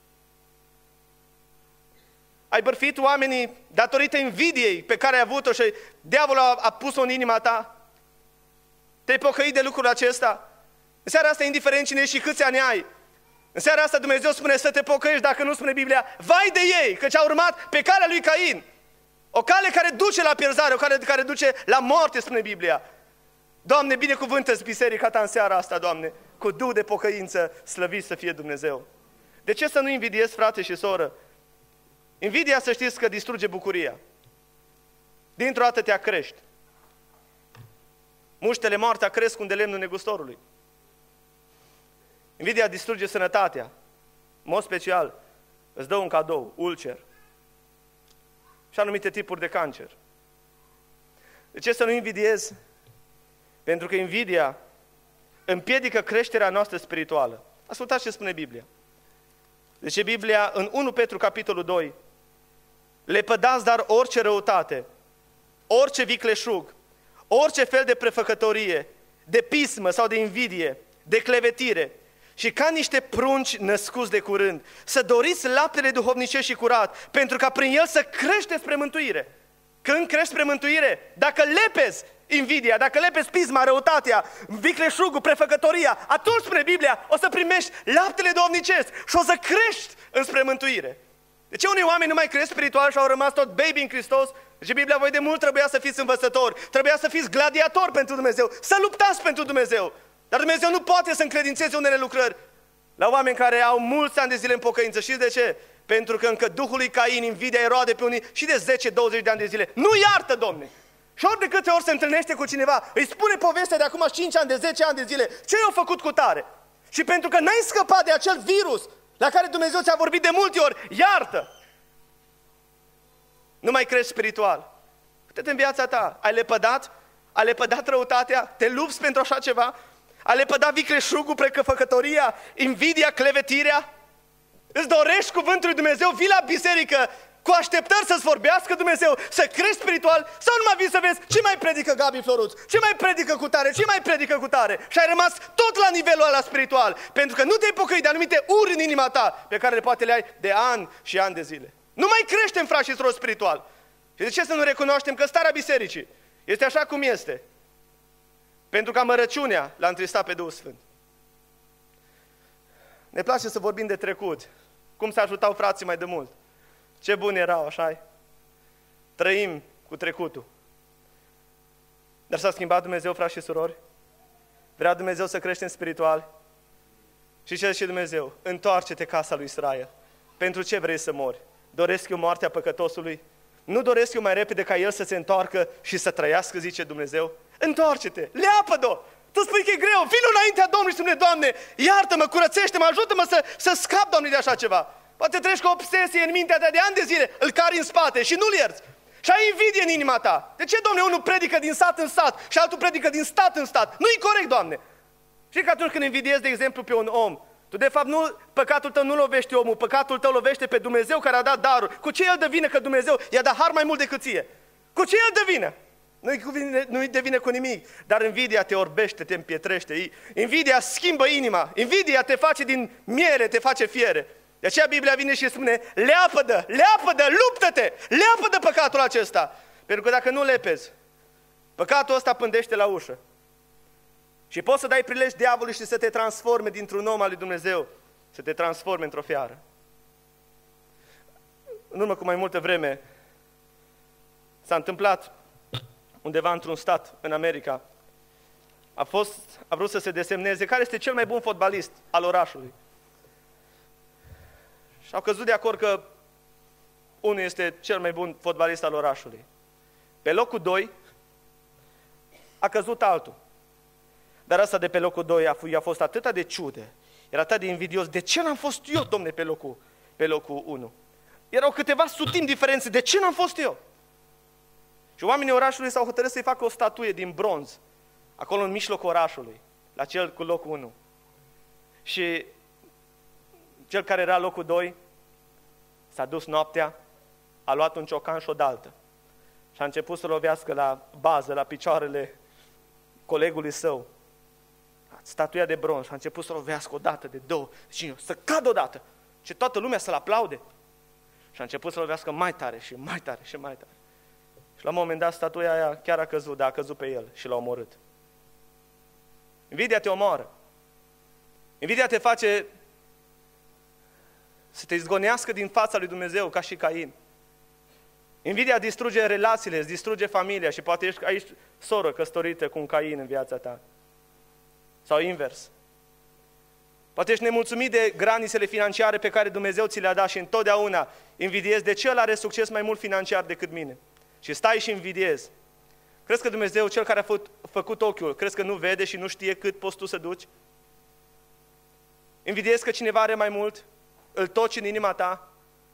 Ai bărfit oamenii datorită invidiei pe care ai avut-o și diavolul a, a pus-o în inima ta. Te-ai pocăit de lucrul acesta. În seara asta, indiferent cine ești și câți ani ai, în seara asta Dumnezeu spune să te pocăiești, dacă nu spune Biblia, vai de ei, căci au urmat pe calea lui Cain. O cale care duce la pierzare, o cale care duce la moarte, spune Biblia. Doamne, binecuvântă-ți biserica ta în seara asta, Doamne, cu duh de pocăință, slăvit să fie Dumnezeu. De ce să nu invidiezi, frate și soră? Invidia, să știți că distruge bucuria. Dintr-o dată te acrești. Muștele moartea cresc unde lemnul negustorului. Invidia distruge sănătatea. În mod special, îți dă un cadou, ulcer. Și anumite tipuri de cancer. De ce să nu invidiezi? Pentru că invidia împiedică creșterea noastră spirituală. Ascultați ce spune Biblia. Deci Biblia, în unu Petru, capitolul doi, lepădați dar orice răutate, orice vicleșug, orice fel de prefăcătorie, de pismă sau de invidie, de clevetire, și ca niște prunci născuți de curând, să doriți laptele duhovnicesc și curat, pentru ca prin el să creșteți spre mântuire. Când crești spre mântuire, dacă lepezi invidia, dacă lepezi pisma, răutatea, vicleșugul, prefăcătoria, atunci, spune Biblia, o să primești laptele duhovnicesc și o să crești înspre mântuire. De ce unii oameni nu mai cresc spiritual și au rămas tot baby în Hristos? Deci Biblia, voi de mult trebuia să fiți învățători, trebuia să fiți gladiatori pentru Dumnezeu, să luptați pentru Dumnezeu. Dar Dumnezeu nu poate să încredințeze unele lucrări la oameni care au mulți ani de zile în pocăință. Știți de ce? Pentru că încă Duhul lui Cain, invidia, îi roade pe unii și de zece douăzeci de ani de zile. Nu iartă, Domne! Și ori de câte ori se întâlnește cu cineva, îi spune povestea de acum cinci ani, de zece ani de zile, ce i-a făcut cu tare? Și pentru că n-ai scăpat de acel virus la care Dumnezeu ți-a vorbit de multe ori, iartă! Nu mai crești spiritual. Uite-te în viața ta, ai lepădat? Ai lepădat răutatea? Te lupți pentru așa ceva? Ai lepădat vicleșugul, precăfăcătoria, invidia, clevetirea? Îți dorești cuvântul lui Dumnezeu? Vii la biserică cu așteptări să-ți vorbească Dumnezeu, să crești spiritual, sau numai vii să vezi ce mai predică Gabi Floruț, ce mai predică cu tare, ce mai predică cu tare, și ai rămas tot la nivelul ăla spiritual, pentru că nu te-ai pocăit de anumite uri în inima ta, pe care le poate le ai de ani și ani de zile. Nu mai creștem, frați și surori, spiritual. Și de ce să nu recunoaștem că starea bisericii este așa cum este? Pentru că amărăciunea l-a întristat pe Duhul Sfânt. Ne place să vorbim de trecut, cum se ajutau frații mai de mult. Ce buni erau, așa-i? Trăim cu trecutul. Dar s-a schimbat Dumnezeu, frați și surori? Vrea Dumnezeu să creștem spiritual? Și ce zice Dumnezeu? Întoarce-te, casa lui Israel. Pentru ce vrei să mori? Doresc eu moartea păcătosului? Nu doresc eu mai repede ca el să se întoarcă și să trăiască, zice Dumnezeu? Întoarce-te, leapă-o! Tu spui că e greu, vino înaintea Domnului și spune, Doamne, iartă-mă, curățește-mă, ajută-mă să, să scap, Doamne, de așa ceva. Poate treci cu o obsesie în mintea ta de ani de zile, îl cari în spate și nu-l ierți. Și ai invidie în inima ta. De ce, Doamne, unul predică din sat în sat și altul predică din stat în stat? Nu-i corect, Doamne. Și că atunci când invidiezi, de exemplu, pe un om, tu de fapt nu, păcatul tău nu lovește omul, păcatul tău lovește pe Dumnezeu care a dat darul. Cu ce el dă vină că Dumnezeu i-a dat har mai mult decât ție? Cu ce el dă vină? Nu-i, nu-i devine cu nimic, dar invidia te orbește, te împietrește. Invidia schimbă inima, invidia te face din miere, te face fiere. De aceea Biblia vine și spune, leapă-dă, leapă-dă, luptă-te, leapă-dă păcatul acesta. Pentru că dacă nu lepezi, păcatul ăsta pândește la ușă. Și poți să dai prilej diavolului și să te transforme dintr-un om al lui Dumnezeu, să te transforme într-o fiară. În urmă cu mai multă vreme s-a întâmplat undeva într-un stat în America. A, fost, a vrut să se desemneze care este cel mai bun fotbalist al orașului. Și au căzut de acord că unul este cel mai bun fotbalist al orașului. Pe locul doi a căzut altul. Dar ăsta de pe locul doi a, a fost atât de ciudă, era atât de invidios. De ce n-am fost eu, Domne, pe locul, pe locul unu? erau câteva sutimi diferențe. De ce n-am fost eu? Și oamenii orașului s-au hotărât să-i facă o statuie din bronz, acolo în mijlocul orașului, la cel cu locul unu. Și cel care era locul doi s-a dus noaptea, a luat un ciocan și o daltă și a început să lovească la bază, la picioarele colegului său, statuia de bronz, și a început să lovească o dată, de două, de cinci, să cadă o dată, și toată lumea să-l aplaude. Și a început să lovească mai tare și mai tare și mai tare. Și la un moment dat statuia aia chiar a căzut, dar a căzut pe el și l-a omorât. Invidia te omoară. Invidia te face să te izgonească din fața lui Dumnezeu, ca și Cain. Invidia distruge relațiile, îți distruge familia și poate ești aici soră căsătorită cu un Cain în viața ta. Sau invers. Poate ești nemulțumit de granițele financiare pe care Dumnezeu ți le-a dat și întotdeauna invidiezi de ce el are succes mai mult financiar decât mine. Și stai și invidiezi. Crezi că Dumnezeu, cel care a făcut, făcut ochiul, crezi că nu vede și nu știe cât poți tu să duci? Invidiezi că cineva are mai mult? Îl toci în inima ta?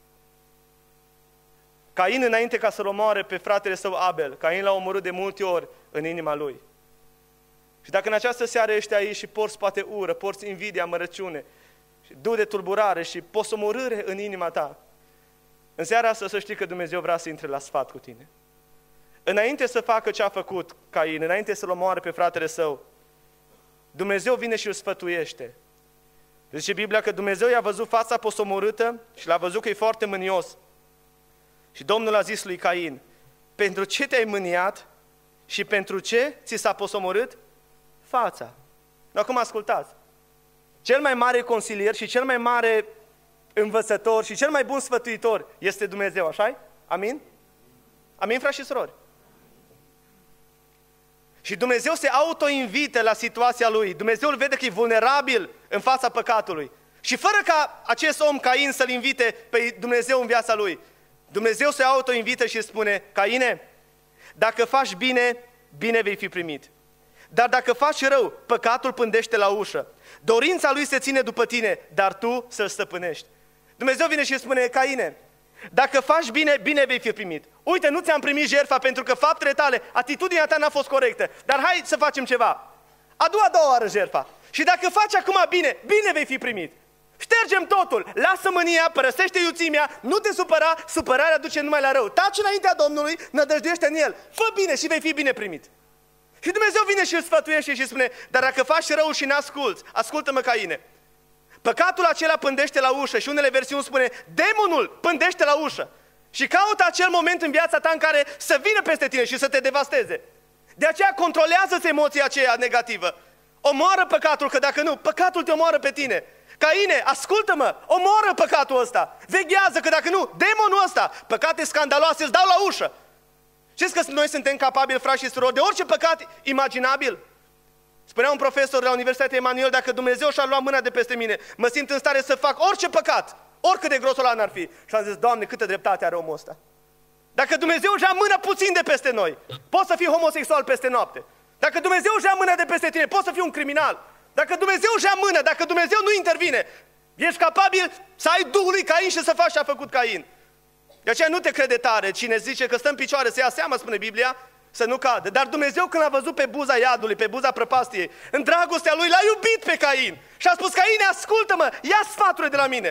Cain, înainte ca să-l omoare pe fratele său Abel, Cain l-a omorât de multe ori în inima lui. Și dacă în această seară ești aici și porți poate ură, porți invidia, amărăciune, și du de tulburare și posomorâre în inima ta, în seara asta să știi că Dumnezeu vrea să intre la sfat cu tine. Înainte să facă ce a făcut Cain, înainte să-l omoare pe fratele său, Dumnezeu vine și îl sfătuiește. Zice Biblia că Dumnezeu i-a văzut fața posomorâtă și l-a văzut că e foarte mânios. Și Domnul a zis lui Cain, pentru ce te-ai mâniat și pentru ce ți s-a posomorât fața? Acum ascultați. Cel mai mare consilier și cel mai mare învățător și cel mai bun sfătuitor este Dumnezeu, așa-i? Amin? Amin, frați și surori? Și Dumnezeu se auto-invită la situația lui. Dumnezeu îl vede că e vulnerabil în fața păcatului. Și fără ca acest om, Cain, să-l invite pe Dumnezeu în viața lui, Dumnezeu se auto-invită și spune, Caine, dacă faci bine, bine vei fi primit. Dar dacă faci rău, păcatul pândește la ușă. Dorința lui se ține după tine, dar tu să-l stăpânești. Dumnezeu vine și spune, Caine, dacă faci bine, bine vei fi primit. Uite, nu ți-am primit jertfa pentru că faptele tale, atitudinea ta n-a fost corectă. Dar hai să facem ceva. Adu a doua oară jertfa. Și dacă faci acum bine, bine vei fi primit. Ștergem totul, lasă mânia, părăsește iuțimea, nu te supăra, supărarea duce numai la rău. Taci înaintea Domnului, nădăjduiește în El, fă bine și vei fi bine primit. Și Dumnezeu vine și îl sfătuiește și spune, dar dacă faci rău și n-asculți, ascultă-mă, Caine, păcatul acela pândește la ușă și unele versiuni spune, demonul pândește la ușă și caută acel moment în viața ta în care să vină peste tine și să te devasteze. De aceea controlează-ți emoția aceea negativă. Omoară păcatul, că dacă nu, păcatul te omoară pe tine. Caine, ascultă-mă, omoară păcatul ăsta, veghează, că dacă nu, demonul ăsta, păcate scandaloase îți dau la ușă. Știți că noi suntem capabili, frați și surori, de orice păcat imaginabil? Spunea un profesor la Universitatea Emanuel, dacă Dumnezeu și-a luat mâna de peste mine, mă simt în stare să fac orice păcat, oricât de grosolan ar fi. Și am zis, Doamne, câtă dreptate are omul ăsta. Dacă Dumnezeu și-a mână puțin de peste noi, poți să fii homosexual peste noapte. Dacă Dumnezeu și-a mână de peste tine, poți să fii un criminal. Dacă Dumnezeu și-a mână, dacă Dumnezeu nu intervine, ești capabil să ai Duhul lui Cain și să faci ce a făcut Cain. De aceea nu te crede tare cine zice că stă în picioare, să ia seama, spune Biblia, să nu cadă. Dar Dumnezeu, când a văzut pe buza iadului, pe buza prăpastiei, în dragostea lui l-a iubit pe Cain și a spus, Caine, ascultă-mă, ia sfaturile de la mine.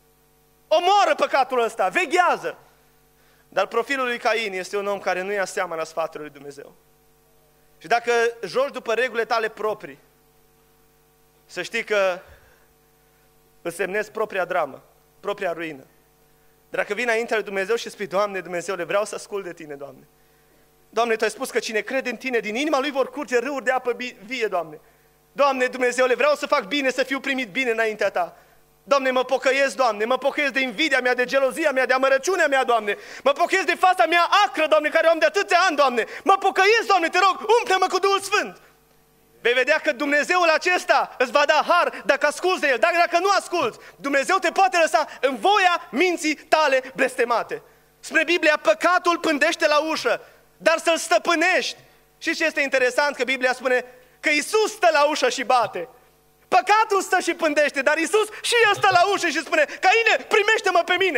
Omoară păcatul ăsta, veghează. Dar profilul lui Cain este un om care nu ia seama la sfaturile lui Dumnezeu. Și dacă joci după regulile tale proprii, să știi că îți semnezi propria dramă, propria ruină. Dar dacă vii înaintea lui Dumnezeu și spui, Doamne, Dumnezeule, vreau să ascult de Tine, Doamne. Doamne, Tu ai spus că cine crede în Tine, din inima lui vor curge râuri de apă vie, Doamne. Doamne, Dumnezeule, vreau să fac bine, să fiu primit bine înaintea Ta. Doamne, mă pocăiesc, Doamne, mă pocăiesc de invidia mea, de gelozia mea, de amărăciunea mea, Doamne. Mă pocăiesc de fața mea acră, Doamne, care o am de atâția ani, Doamne. Mă pocăiesc, Doamne, te rog, umple-mă cu Duhul Sfânt. Vei vedea că Dumnezeul acesta îți va da har dacă asculți de El. Dar dacă nu asculți, Dumnezeu te poate lăsa în voia minții tale blestemate. Spre Biblia, păcatul pândește la ușă, dar să-l stăpânești. Și ce este interesant? Că Biblia spune că Iisus stă la ușă și bate. Păcatul stă și pândește, dar Iisus și El stă la ușă și spune, Caine, primește-mă pe mine.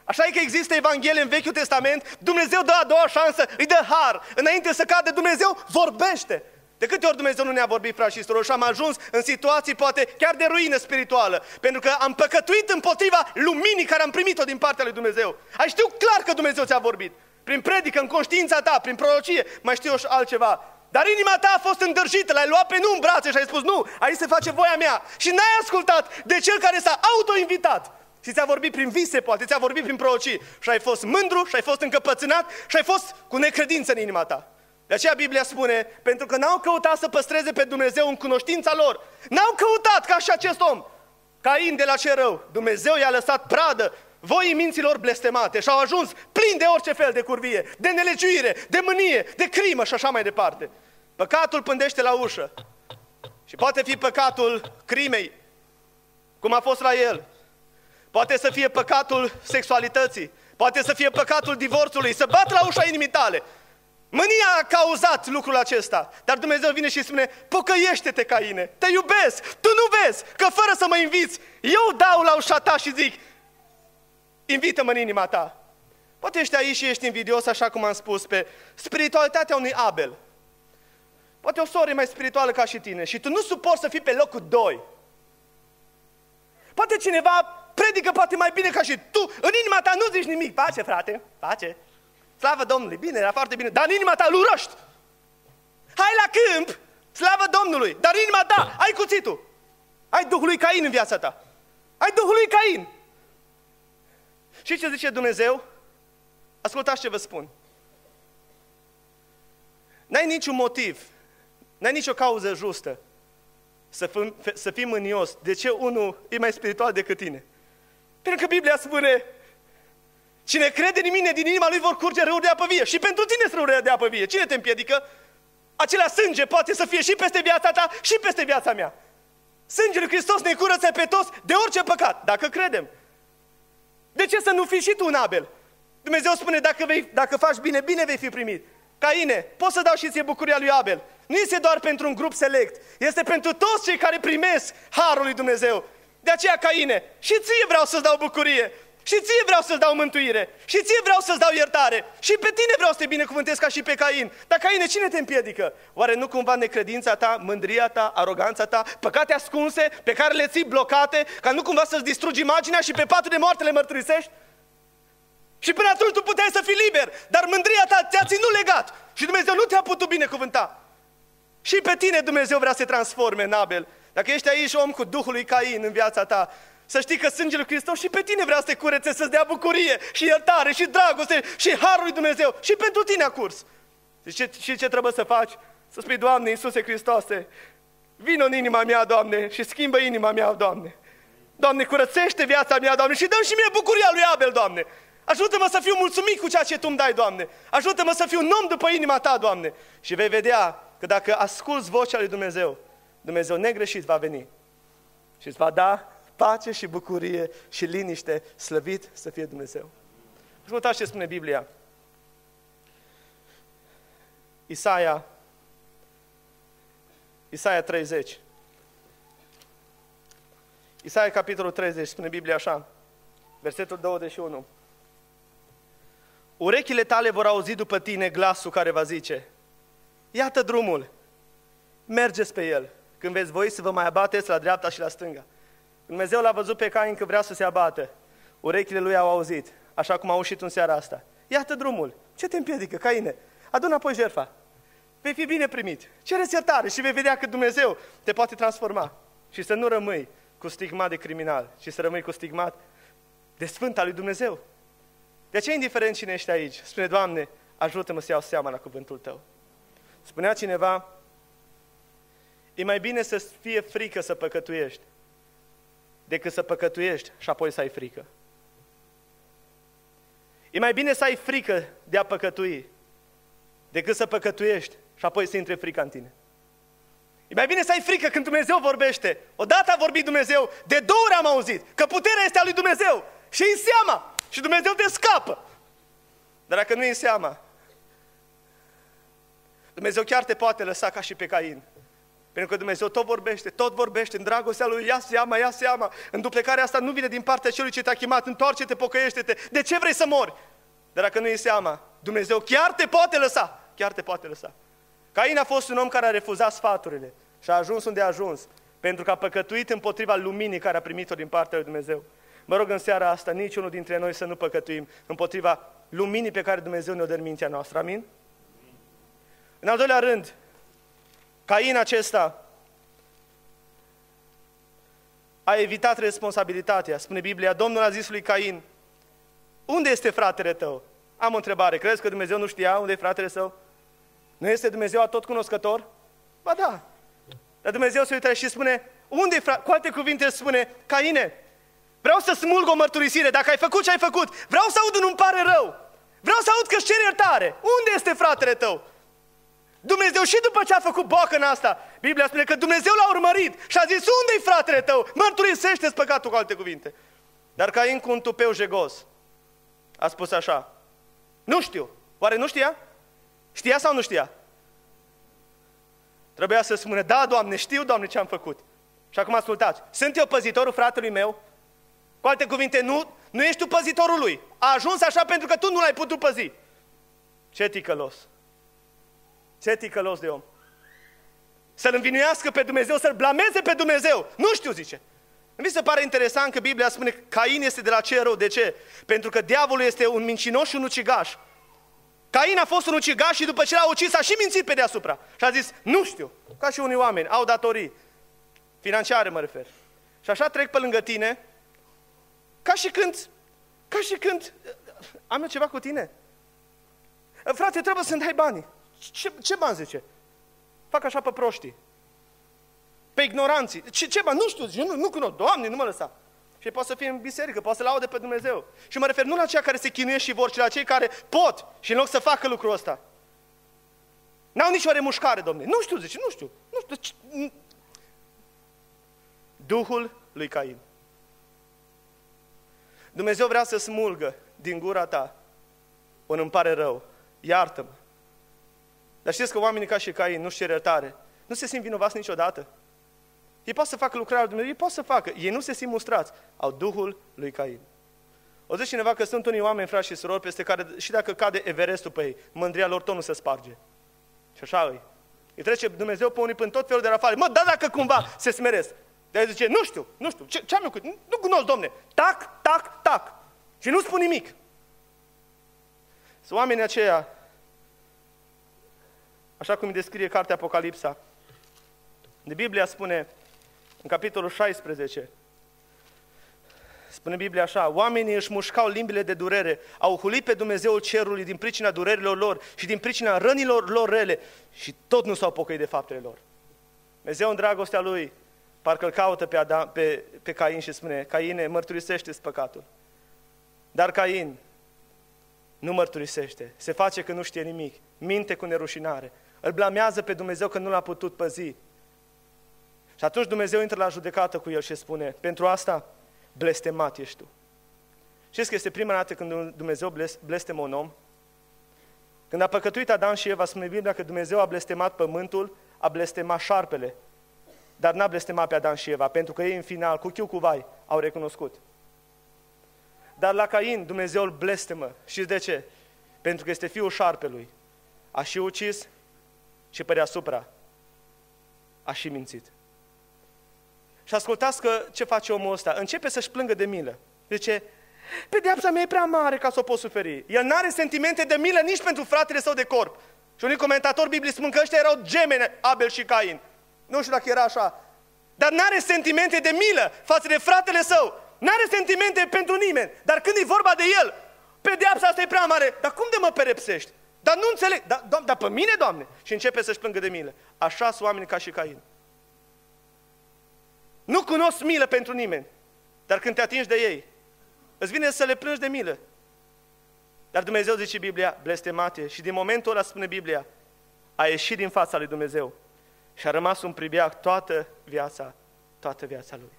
Așa e că există Evanghelie în Vechiul Testament, Dumnezeu dă a doua șansă, îi dă har. Înainte să cadă Dumnezeu, vorbește. De câte ori Dumnezeu nu ne-a vorbit, frați și surori, și am ajuns în situații poate chiar de ruină spirituală, pentru că am păcătuit împotriva luminii care am primit-o din partea lui Dumnezeu. Ai știu clar că Dumnezeu ți-a vorbit, prin predică, în conștiința ta, prin prorocie, mai știu eu și altceva. Dar inima ta a fost îndrăjită, l-ai luat pe nu în brațe și ai spus, nu, aici se face voia mea. Și n-ai ascultat de cel care s-a autoinvitat. Și ți-a vorbit prin vise, poate, ți-a vorbit prin prorocii. Și ai fost mândru, și ai fost încăpățânat, și ai fost cu necredință în inima ta. De aceea Biblia spune, pentru că n-au căutat să păstreze pe Dumnezeu în cunoștința lor. N-au căutat ca și acest om. Cain de la ce rău. Dumnezeu i-a lăsat pradă voii minților blestemate și au ajuns plini de orice fel de curvie, de nelegiuire, de mânie, de crimă și așa mai departe. Păcatul pândește la ușă. Și poate fi păcatul crimei, cum a fost la el. Poate să fie păcatul sexualității. Poate să fie păcatul divorțului, să bat la ușa inimii tale. Mânia a cauzat lucrul acesta. Dar Dumnezeu vine și spune, pocăiește-te, Caine, te iubesc, tu nu vezi că fără să mă inviți, eu dau la ușa ta și zic, invită-mă în inima ta. Poate ești aici și ești invidios, așa cum am spus, pe spiritualitatea unui Abel. Poate o soră e mai spirituală ca și tine și tu nu suporți să fii pe locul doi. Poate cineva predică poate mai bine ca și tu, în inima ta nu zici nimic. Pace, frate, pace. Slavă Domnului, bine, era foarte bine, dar în inima ta îl urăști. Hai la câmp, slavă Domnului, dar în inima ta ai cuțitul. Ai Duhul lui Cain în viața ta. Ai Duhul lui Cain. Și ce zice Dumnezeu? Ascultați ce vă spun. N-ai niciun motiv, n-ai nicio cauză justă să fii, să fii mânios. De ce unul e mai spiritual decât tine? Pentru că Biblia spune, cine crede în mine, din inima lui vor curge râuri de apă vie. Și pentru tine sunt râuri de apă vie. Cine te împiedică? Acela sânge poate să fie și peste viața ta și peste viața mea. Sângele lui Hristos ne curăță pe toți de orice păcat, dacă credem. De ce să nu fii și tu un Abel? Dumnezeu spune, dacă, vei, dacă faci bine, bine vei fi primit. Caine, pot să dau și ție bucuria lui Abel. Nu este doar pentru un grup select, este pentru toți cei care primesc harul lui Dumnezeu. De aceea, Caine, și ție vreau să-ți dau bucurie, și ție vreau să-ți dau mântuire, și ție vreau să-ți dau iertare, și pe tine vreau să te binecuvântez ca și pe Cain. Dar, Caine, cine te împiedică? Oare nu cumva necredința ta, mândria ta, aroganța ta, păcate ascunse pe care le ții blocate, ca nu cumva să-ți distrugi imaginea și pe patul de moarte le mărturisești? Și până atunci tu puteai să fii liber, dar mândria ta ți-a ținut legat și Dumnezeu nu te-a putut binecuvânta. Și pe tine Dumnezeu vrea să te transforme în Abel. Dacă ești aici om cu Duhul lui Cain în viața ta, să știi că sângele lui Hristos și pe tine vrea să te curețe, să-ți dea bucurie și iertare și dragoste și harul lui Dumnezeu. Și pentru tine a curs. Și ce, ce trebuie să faci? Să spui, Doamne Iisuse Hristoase, vină în inima mea, Doamne, și schimbă inima mea, Doamne. Doamne, curățește viața mea, Doamne, și dă-mi și mie bucuria lui Abel, Doamne. Ajută-mă să fiu mulțumit cu ceea ce Tu îmi dai, Doamne. Ajută-mă să fiu un om după inima Ta, Doamne. Și vei vedea că dacă asculți vocea lui Dumnezeu, Dumnezeu negreșit va veni și îți va da pace și bucurie și liniște, slăvit să fie Dumnezeu. Ascultați ce spune Biblia. Isaia, Isaia treizeci. Isaia capitolul treizeci, spune Biblia așa, versetul douăzeci și unu. Urechile tale vor auzi după tine glasul care va zice, iată drumul, mergeți pe el, când veți voi să vă mai abateți la dreapta și la stânga. Dumnezeu l-a văzut pe Cain că vrea să se abată. Urechile lui au auzit, așa cum au auzit în seara asta. Iată drumul, ce te împiedică, Caine? Adu apoi jertfa. Vei fi bine primit. Cere-ți iertare și vei vedea că Dumnezeu te poate transforma. Și să nu rămâi cu stigmat de criminal, ci să rămâi cu stigmat de sfânt al lui Dumnezeu. De aceea, indiferent cine ești aici, spune, Doamne, ajută-mă să iau seama la cuvântul Tău. Spunea cineva, e mai bine să fie frică să păcătuiești, decât să păcătuiești și apoi să ai frică. E mai bine să ai frică de a păcătui, decât să păcătuiești și apoi să intre frica în tine. E mai bine să ai frică când Dumnezeu vorbește. Odată a vorbit Dumnezeu, de două ori am auzit că puterea este a lui Dumnezeu și e în seama și Dumnezeu te scapă. Dar dacă nu e în seama, Dumnezeu chiar te poate lăsa ca și pe Cain. Pentru că Dumnezeu tot vorbește, tot vorbește, în dragostea Lui, ia seama, ia seama. Înduplecarea asta nu vine din partea celui ce te-a chemat, întoarce-te, pocăiește-te. De ce vrei să mori? Dar dacă nu e seama, Dumnezeu chiar te poate lăsa, chiar te poate lăsa. Cain a fost un om care a refuzat sfaturile și a ajuns unde a ajuns, pentru că a păcătuit împotriva luminii care a primit-o din partea lui Dumnezeu. Mă rog în seara asta, niciunul dintre noi să nu păcătuim împotriva luminii pe care Dumnezeu ne-o dă în mintea noastră. Amin? În al doilea rând, Cain acesta a evitat responsabilitatea. Spune Biblia, Domnul a zis lui Cain, unde este fratele tău? Am o întrebare, crezi că Dumnezeu nu știa unde e fratele său? Nu este Dumnezeu atotcunoscător? Ba da. Dar Dumnezeu se uită și spune, unde e fratele? Cu alte cuvinte spune, Caine, vreau să smulg o mărturisire, dacă ai făcut ce ai făcut, vreau să aud nu-mi pare rău. Vreau să aud că-și ceri iertare. Unde este fratele tău? Dumnezeu și după ce a făcut boacă în asta, Biblia spune că Dumnezeu l-a urmărit și a zis, unde-i fratele tău? Mărturisește-ți păcatul, cu alte cuvinte. Dar Cain, cu un tupeu jegos, a spus așa, nu știu. Oare nu știa? Știa sau nu știa? Trebuia să spună, da, Doamne, știu, Doamne, ce am făcut. Și acum ascultați, sunt eu păzitorul fratelui meu? Cu alte cuvinte, nu, nu ești tu păzitorul lui. A ajuns așa pentru că tu nu l-ai putut păzi. Ce ticălos! Ce ticălos de om! Să-l învinuiască pe Dumnezeu, să-l blameze pe Dumnezeu. Nu știu, zice. Mi se pare interesant că Biblia spune că Cain este de la ce rău. De ce? Pentru că diavolul este un mincinos și un ucigaș. Cain a fost un ucigaș și după ce l-a ucis a și mințit pe deasupra. Și a zis, nu știu. Ca și unii oameni, au datorii. Financiare mă refer. Și așa trec pe lângă tine, ca și când, ca și când, am eu ceva cu tine? Frate, trebuie să-mi dai banii. Ce, ce bani, zice? Fac așa pe proștii. Pe ignoranții. Ce, ce bani? Nu știu, zice, nu, nu cunosc. Doamne, nu mă lăsa. Și poate să fie în biserică, poate să laude pe Dumnezeu. Și mă refer nu la cei care se chinuie și vor, ci la cei care pot și în loc să facă lucrul ăsta. N-au nicio remușcare, domne. Nu știu, zice, nu știu. Nu știu. Ce... Duhul lui Cain. Dumnezeu vrea să smulgă din gura ta un îmi pare rău, iartă-mă. Dar știți că oamenii ca și Cain nu-și cer iertare, nu se simt vinovați niciodată. Ei pot să facă lucrarea lui Dumnezeu, ei pot să facă, ei nu se simt mustrați, au Duhul lui Cain. O zice cineva că sunt unii oameni, frați și surori, peste care și dacă cade Everestul pe ei, mândria lor tot nu se sparge. Și așa îi. Îi trece Dumnezeu pe unii până tot felul de rafale. Mă, da, dacă cumva se smeresc. De-aia zice, nu știu, nu știu, ce, ce am eu cu... Nu cunosc, domne. Tac, tac, tac. Și nu spun nimic. Sunt oamenii aceia, așa cum îi descrie cartea Apocalipsa, de Biblia spune, în capitolul șaisprezece, spune Biblia așa, oamenii își mușcau limbile de durere, au hulit pe Dumnezeul cerului din pricina durerilor lor și din pricina rănilor lor rele și tot nu s-au pocăit de faptele lor. Dumnezeu în dragostea Lui parcă îl caută pe, Adam, pe, pe Cain și spune, Caine, mărturisește-ți păcatul. Dar Cain nu mărturisește, se face că nu știe nimic, minte cu nerușinare, îl blamează pe Dumnezeu că nu l-a putut păzi. Și atunci Dumnezeu intră la judecată cu el și spune, pentru asta blestemat ești tu. Știți că este prima dată când Dumnezeu blestemă un om? Când a păcătuit Adam și Eva, spune Biblia că Dumnezeu a blestemat pământul, a blestemat șarpele, dar n-a blestemat pe Adam și Eva, pentru că ei în final, cu chiu cu vai, au recunoscut. Dar la Cain Dumnezeu îl blestemă. Știți de ce? Pentru că este fiul șarpelui. A și ucis și pe deasupra a și mințit. Și ascultați că ce face omul ăsta. Începe să-și plângă de milă. Zice, pedeapsa mea e prea mare ca să o pot suferi. El n-are sentimente de milă nici pentru fratele său de corp. Și unii comentatori biblici spun că ăștia erau gemeni, Abel și Cain. Nu știu dacă era așa. Dar n-are sentimente de milă față de fratele său. N-are sentimente pentru nimeni. Dar când e vorba de el, pedeapsa asta e prea mare. Dar cum de mă pedepsești? Dar nu înțeleg. Dar, doamne, dar pe mine, Doamne? Și începe să-și plângă de milă. Așa sunt oamenii ca și Cain. Nu cunosc milă pentru nimeni. Dar când te atingi de ei, îți vine să le plângi de milă. Dar Dumnezeu, zice Biblia, blestemate. Și din momentul ăla, spune Biblia, a ieșit din fața lui Dumnezeu și a rămas un pribeag toată viața, toată viața lui.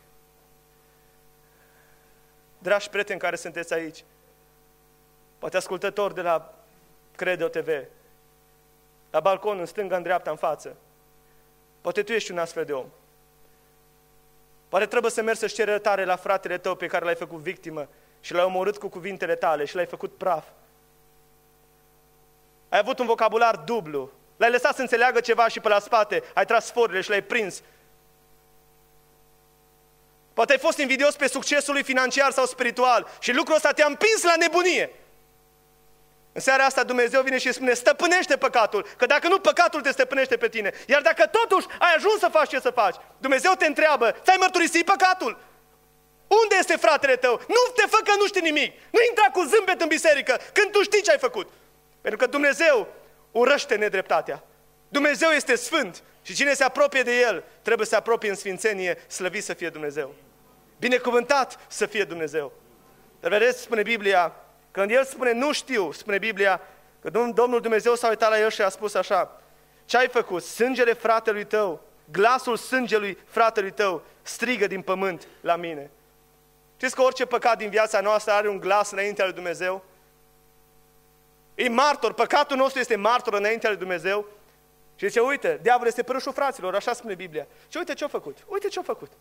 Dragi prieteni care sunteți aici, poate ascultători de la Credo T V, la balcon, în stânga, în dreapta, în față, Poate tu ești un astfel de om. Poate trebuie să mergi să-și ceri iertare la fratele tău pe care l-ai făcut victimă și l-ai omorât cu cuvintele tale și l-ai făcut praf. Ai avut un vocabular dublu. L-ai lăsat să înțeleagă ceva și pe la spate ai tras forile și l-ai prins. Poate ai fost invidios pe succesul lui financiar sau spiritual și lucrul ăsta te-a împins la nebunie. În seara asta Dumnezeu vine și spune, stăpânește păcatul, că dacă nu, păcatul te stăpânește pe tine. Iar dacă totuși ai ajuns să faci ce să faci, Dumnezeu te întreabă, ți-ai mărturisit păcatul? Unde este fratele tău? Nu te fă că nu știi nimic. Nu intra cu zâmbet în biserică când tu știi ce ai făcut. Pentru că Dumnezeu urăște nedreptatea. Dumnezeu este sfânt și cine se apropie de El trebuie să se apropie în sfințenie, slăvit să fie Dumnezeu. Binecuvântat să fie Dumnezeu. Dar vedeți, spune Biblia, când El spune nu știu, spune Biblia, că Domnul Dumnezeu s-a uitat la El și a spus așa, ce ai făcut? Sângele fratelui tău, glasul sângelui fratelui tău strigă din pământ la mine. Știți că orice păcat din viața noastră are un glas înaintea lui Dumnezeu? E martor, păcatul nostru este martor înaintea lui Dumnezeu. Și zice, uite, diavolul este părâșul fraților, așa spune Biblia. Și uite ce-a făcut, uite ce-a făcut.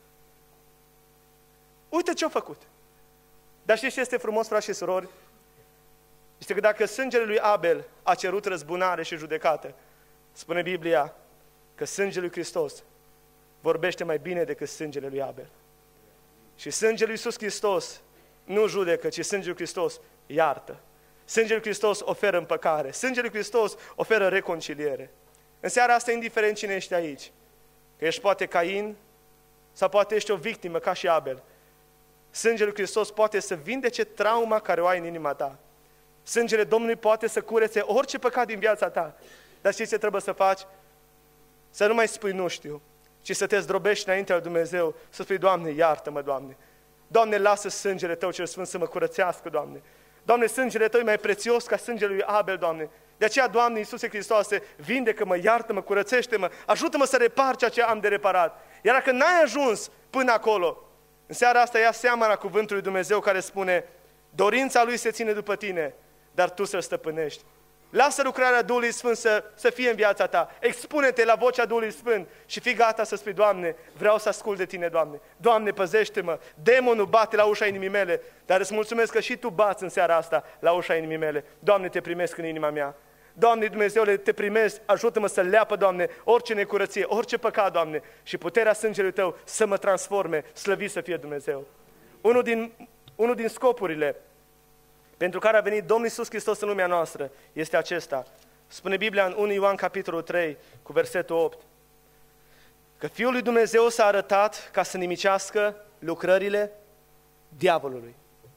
Uite ce-a făcut. Dar știți ce este frumos, frați și surori? Este că dacă sângele lui Abel a cerut răzbunare și judecată, spune Biblia că sângele lui Hristos vorbește mai bine decât sângele lui Abel. Și sângele lui Iisus Hristos nu judecă, ci sângele lui Hristos iartă. Sângele lui Hristos oferă împăcare. Sângele lui Hristos oferă reconciliere. În seara asta, indiferent cine ești aici, că ești poate Cain sau poate ești o victimă ca și Abel, sângele lui Hristos poate să vindece trauma care o ai în inima ta. Sângele Domnului poate să curețe orice păcat din viața ta. Dar știi ce trebuie să faci? Să nu mai spui nu știu, ci să te zdrobești înaintea lui Dumnezeu, să spui, Doamne, iartă-mă, Doamne. Doamne, lasă sângele Tău cel Sfânt să mă curățească, Doamne. Doamne, sângele Tău e mai prețios ca sângele lui Abel, Doamne. De aceea, Doamne, Iisuse Hristoase, vindecă-mă, iartă-mă, curățește-mă, ajută-mă să repar ceea ce am de reparat. Iar dacă n-ai ajuns până acolo, în seara asta ia seama la cuvântul lui Dumnezeu care spune, dorința Lui se ține după tine, dar tu să-L stăpânești. Lasă lucrarea Duhului Sfânt să, să fie în viața ta. Expune-te la vocea Duhului Sfânt și fii gata să spui, Doamne, vreau să ascult de Tine, Doamne. Doamne, păzește-mă. Demonul bate la ușa inimii mele, dar îți mulțumesc că și Tu bați în seara asta la ușa inimii mele. Doamne, Te primesc în inima mea. Doamne, Dumnezeule, Te primesc, ajută-mă să leapă, Doamne, orice necurăție, orice păcat, Doamne, și puterea sângelui Tău să mă transforme, slăvit să fie Dumnezeu. Unul din, unul din scopurile pentru care a venit Domnul Iisus Hristos în lumea noastră este acesta. Spune Biblia în unu Ioan capitolul trei cu versetul opt că Fiul lui Dumnezeu s-a arătat ca să nimicească lucrările diavolului.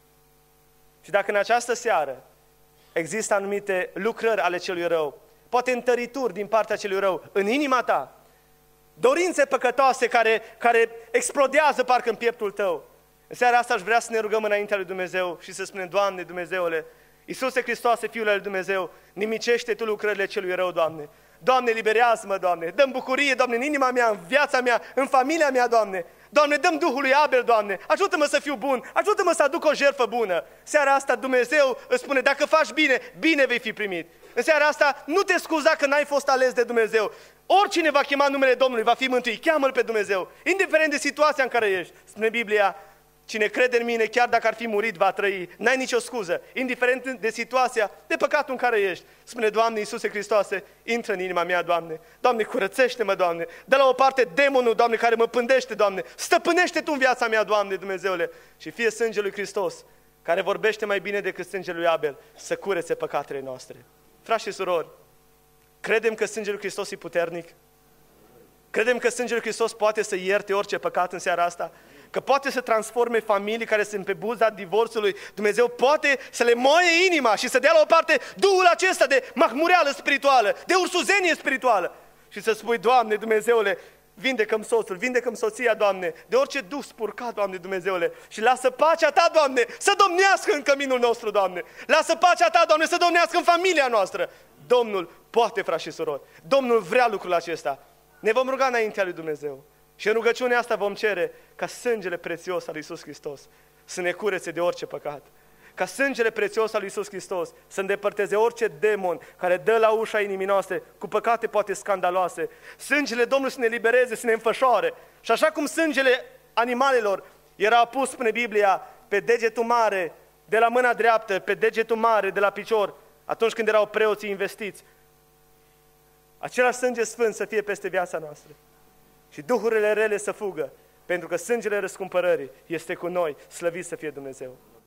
Și dacă în această seară există anumite lucrări ale celui rău, poate întărituri din partea celui rău în inima ta, dorințe păcătoase care, care explodează parcă în pieptul tău, în seara asta aș vrea să ne rugăm înaintea lui Dumnezeu și să spunem, Doamne, Dumnezeule, Iisuse Hristoase, Fiul al lui Dumnezeu, nimicește Tu lucrările celui rău, Doamne. Doamne, liberează-mă, Doamne, dă-mi bucurie, Doamne, în inima mea, în viața mea, în familia mea, Doamne. Doamne, dă-mi Duhul lui Abel, Doamne, ajută-mă să fiu bun, ajută-mă să aduc o jertfă bună. Seara asta Dumnezeu îți spune, dacă faci bine, bine vei fi primit. În seara asta nu te scuza că n-ai fost ales de Dumnezeu. Oricine va chema numele Domnului va fi mântuit, cheamă-L pe Dumnezeu, indiferent de situația în care ești. Spune Biblia, cine crede în mine, chiar dacă ar fi murit, va trăi. N-ai nicio scuză, indiferent de situația, de păcatul în care ești. Spune, Doamne, Iisuse Hristoase, intră în inima mea, Doamne. Doamne, curățește-mă, Doamne. Dă la o parte demonul, Doamne, care mă pândește, Doamne. Stăpânește Tu în viața mea, Doamne, Dumnezeule. Și fie sângele lui Hristos, care vorbește mai bine decât sângele lui Abel, să curețe păcatele noastre. Frați și surori, credem că sângele lui Hristos e puternic? Credem că sângele lui Hristos poate să ierte orice păcat în seara asta? Că poate să transforme familii care sunt pe buza divorțului. Dumnezeu poate să le moaie inima și să dea la o parte duhul acesta de mahmureală spirituală, de ursuzenie spirituală. Și să spui, Doamne, Dumnezeule, vindecă-mi soțul, vindecă-mi soția, Doamne, de orice duh spurcat, Doamne, Dumnezeule. Și lasă pacea Ta, Doamne, să domnească în căminul nostru, Doamne. Lasă pacea Ta, Doamne, să domnească în familia noastră. Domnul poate, frați și surori. Domnul vrea lucrul acesta. Ne vom ruga înaintea lui Dumnezeu. Și în rugăciunea asta vom cere ca sângele prețios al Iisus Hristos să ne curețe de orice păcat. ca sângele prețios al lui Iisus Hristos să îndepărteze orice demon care dă la ușa inimii noastre cu păcate poate scandaloase. Sângele Domnului să ne libereze, să ne înfășoare. Și așa cum sângele animalelor era pus, spune Biblia, pe degetul mare de la mâna dreaptă, pe degetul mare de la picior, atunci când erau preoții investiți, același sânge sfânt să fie peste viața noastră. Și duhurile rele să fugă, pentru că sângele răscumpărării este cu noi, slăvit să fie Dumnezeu.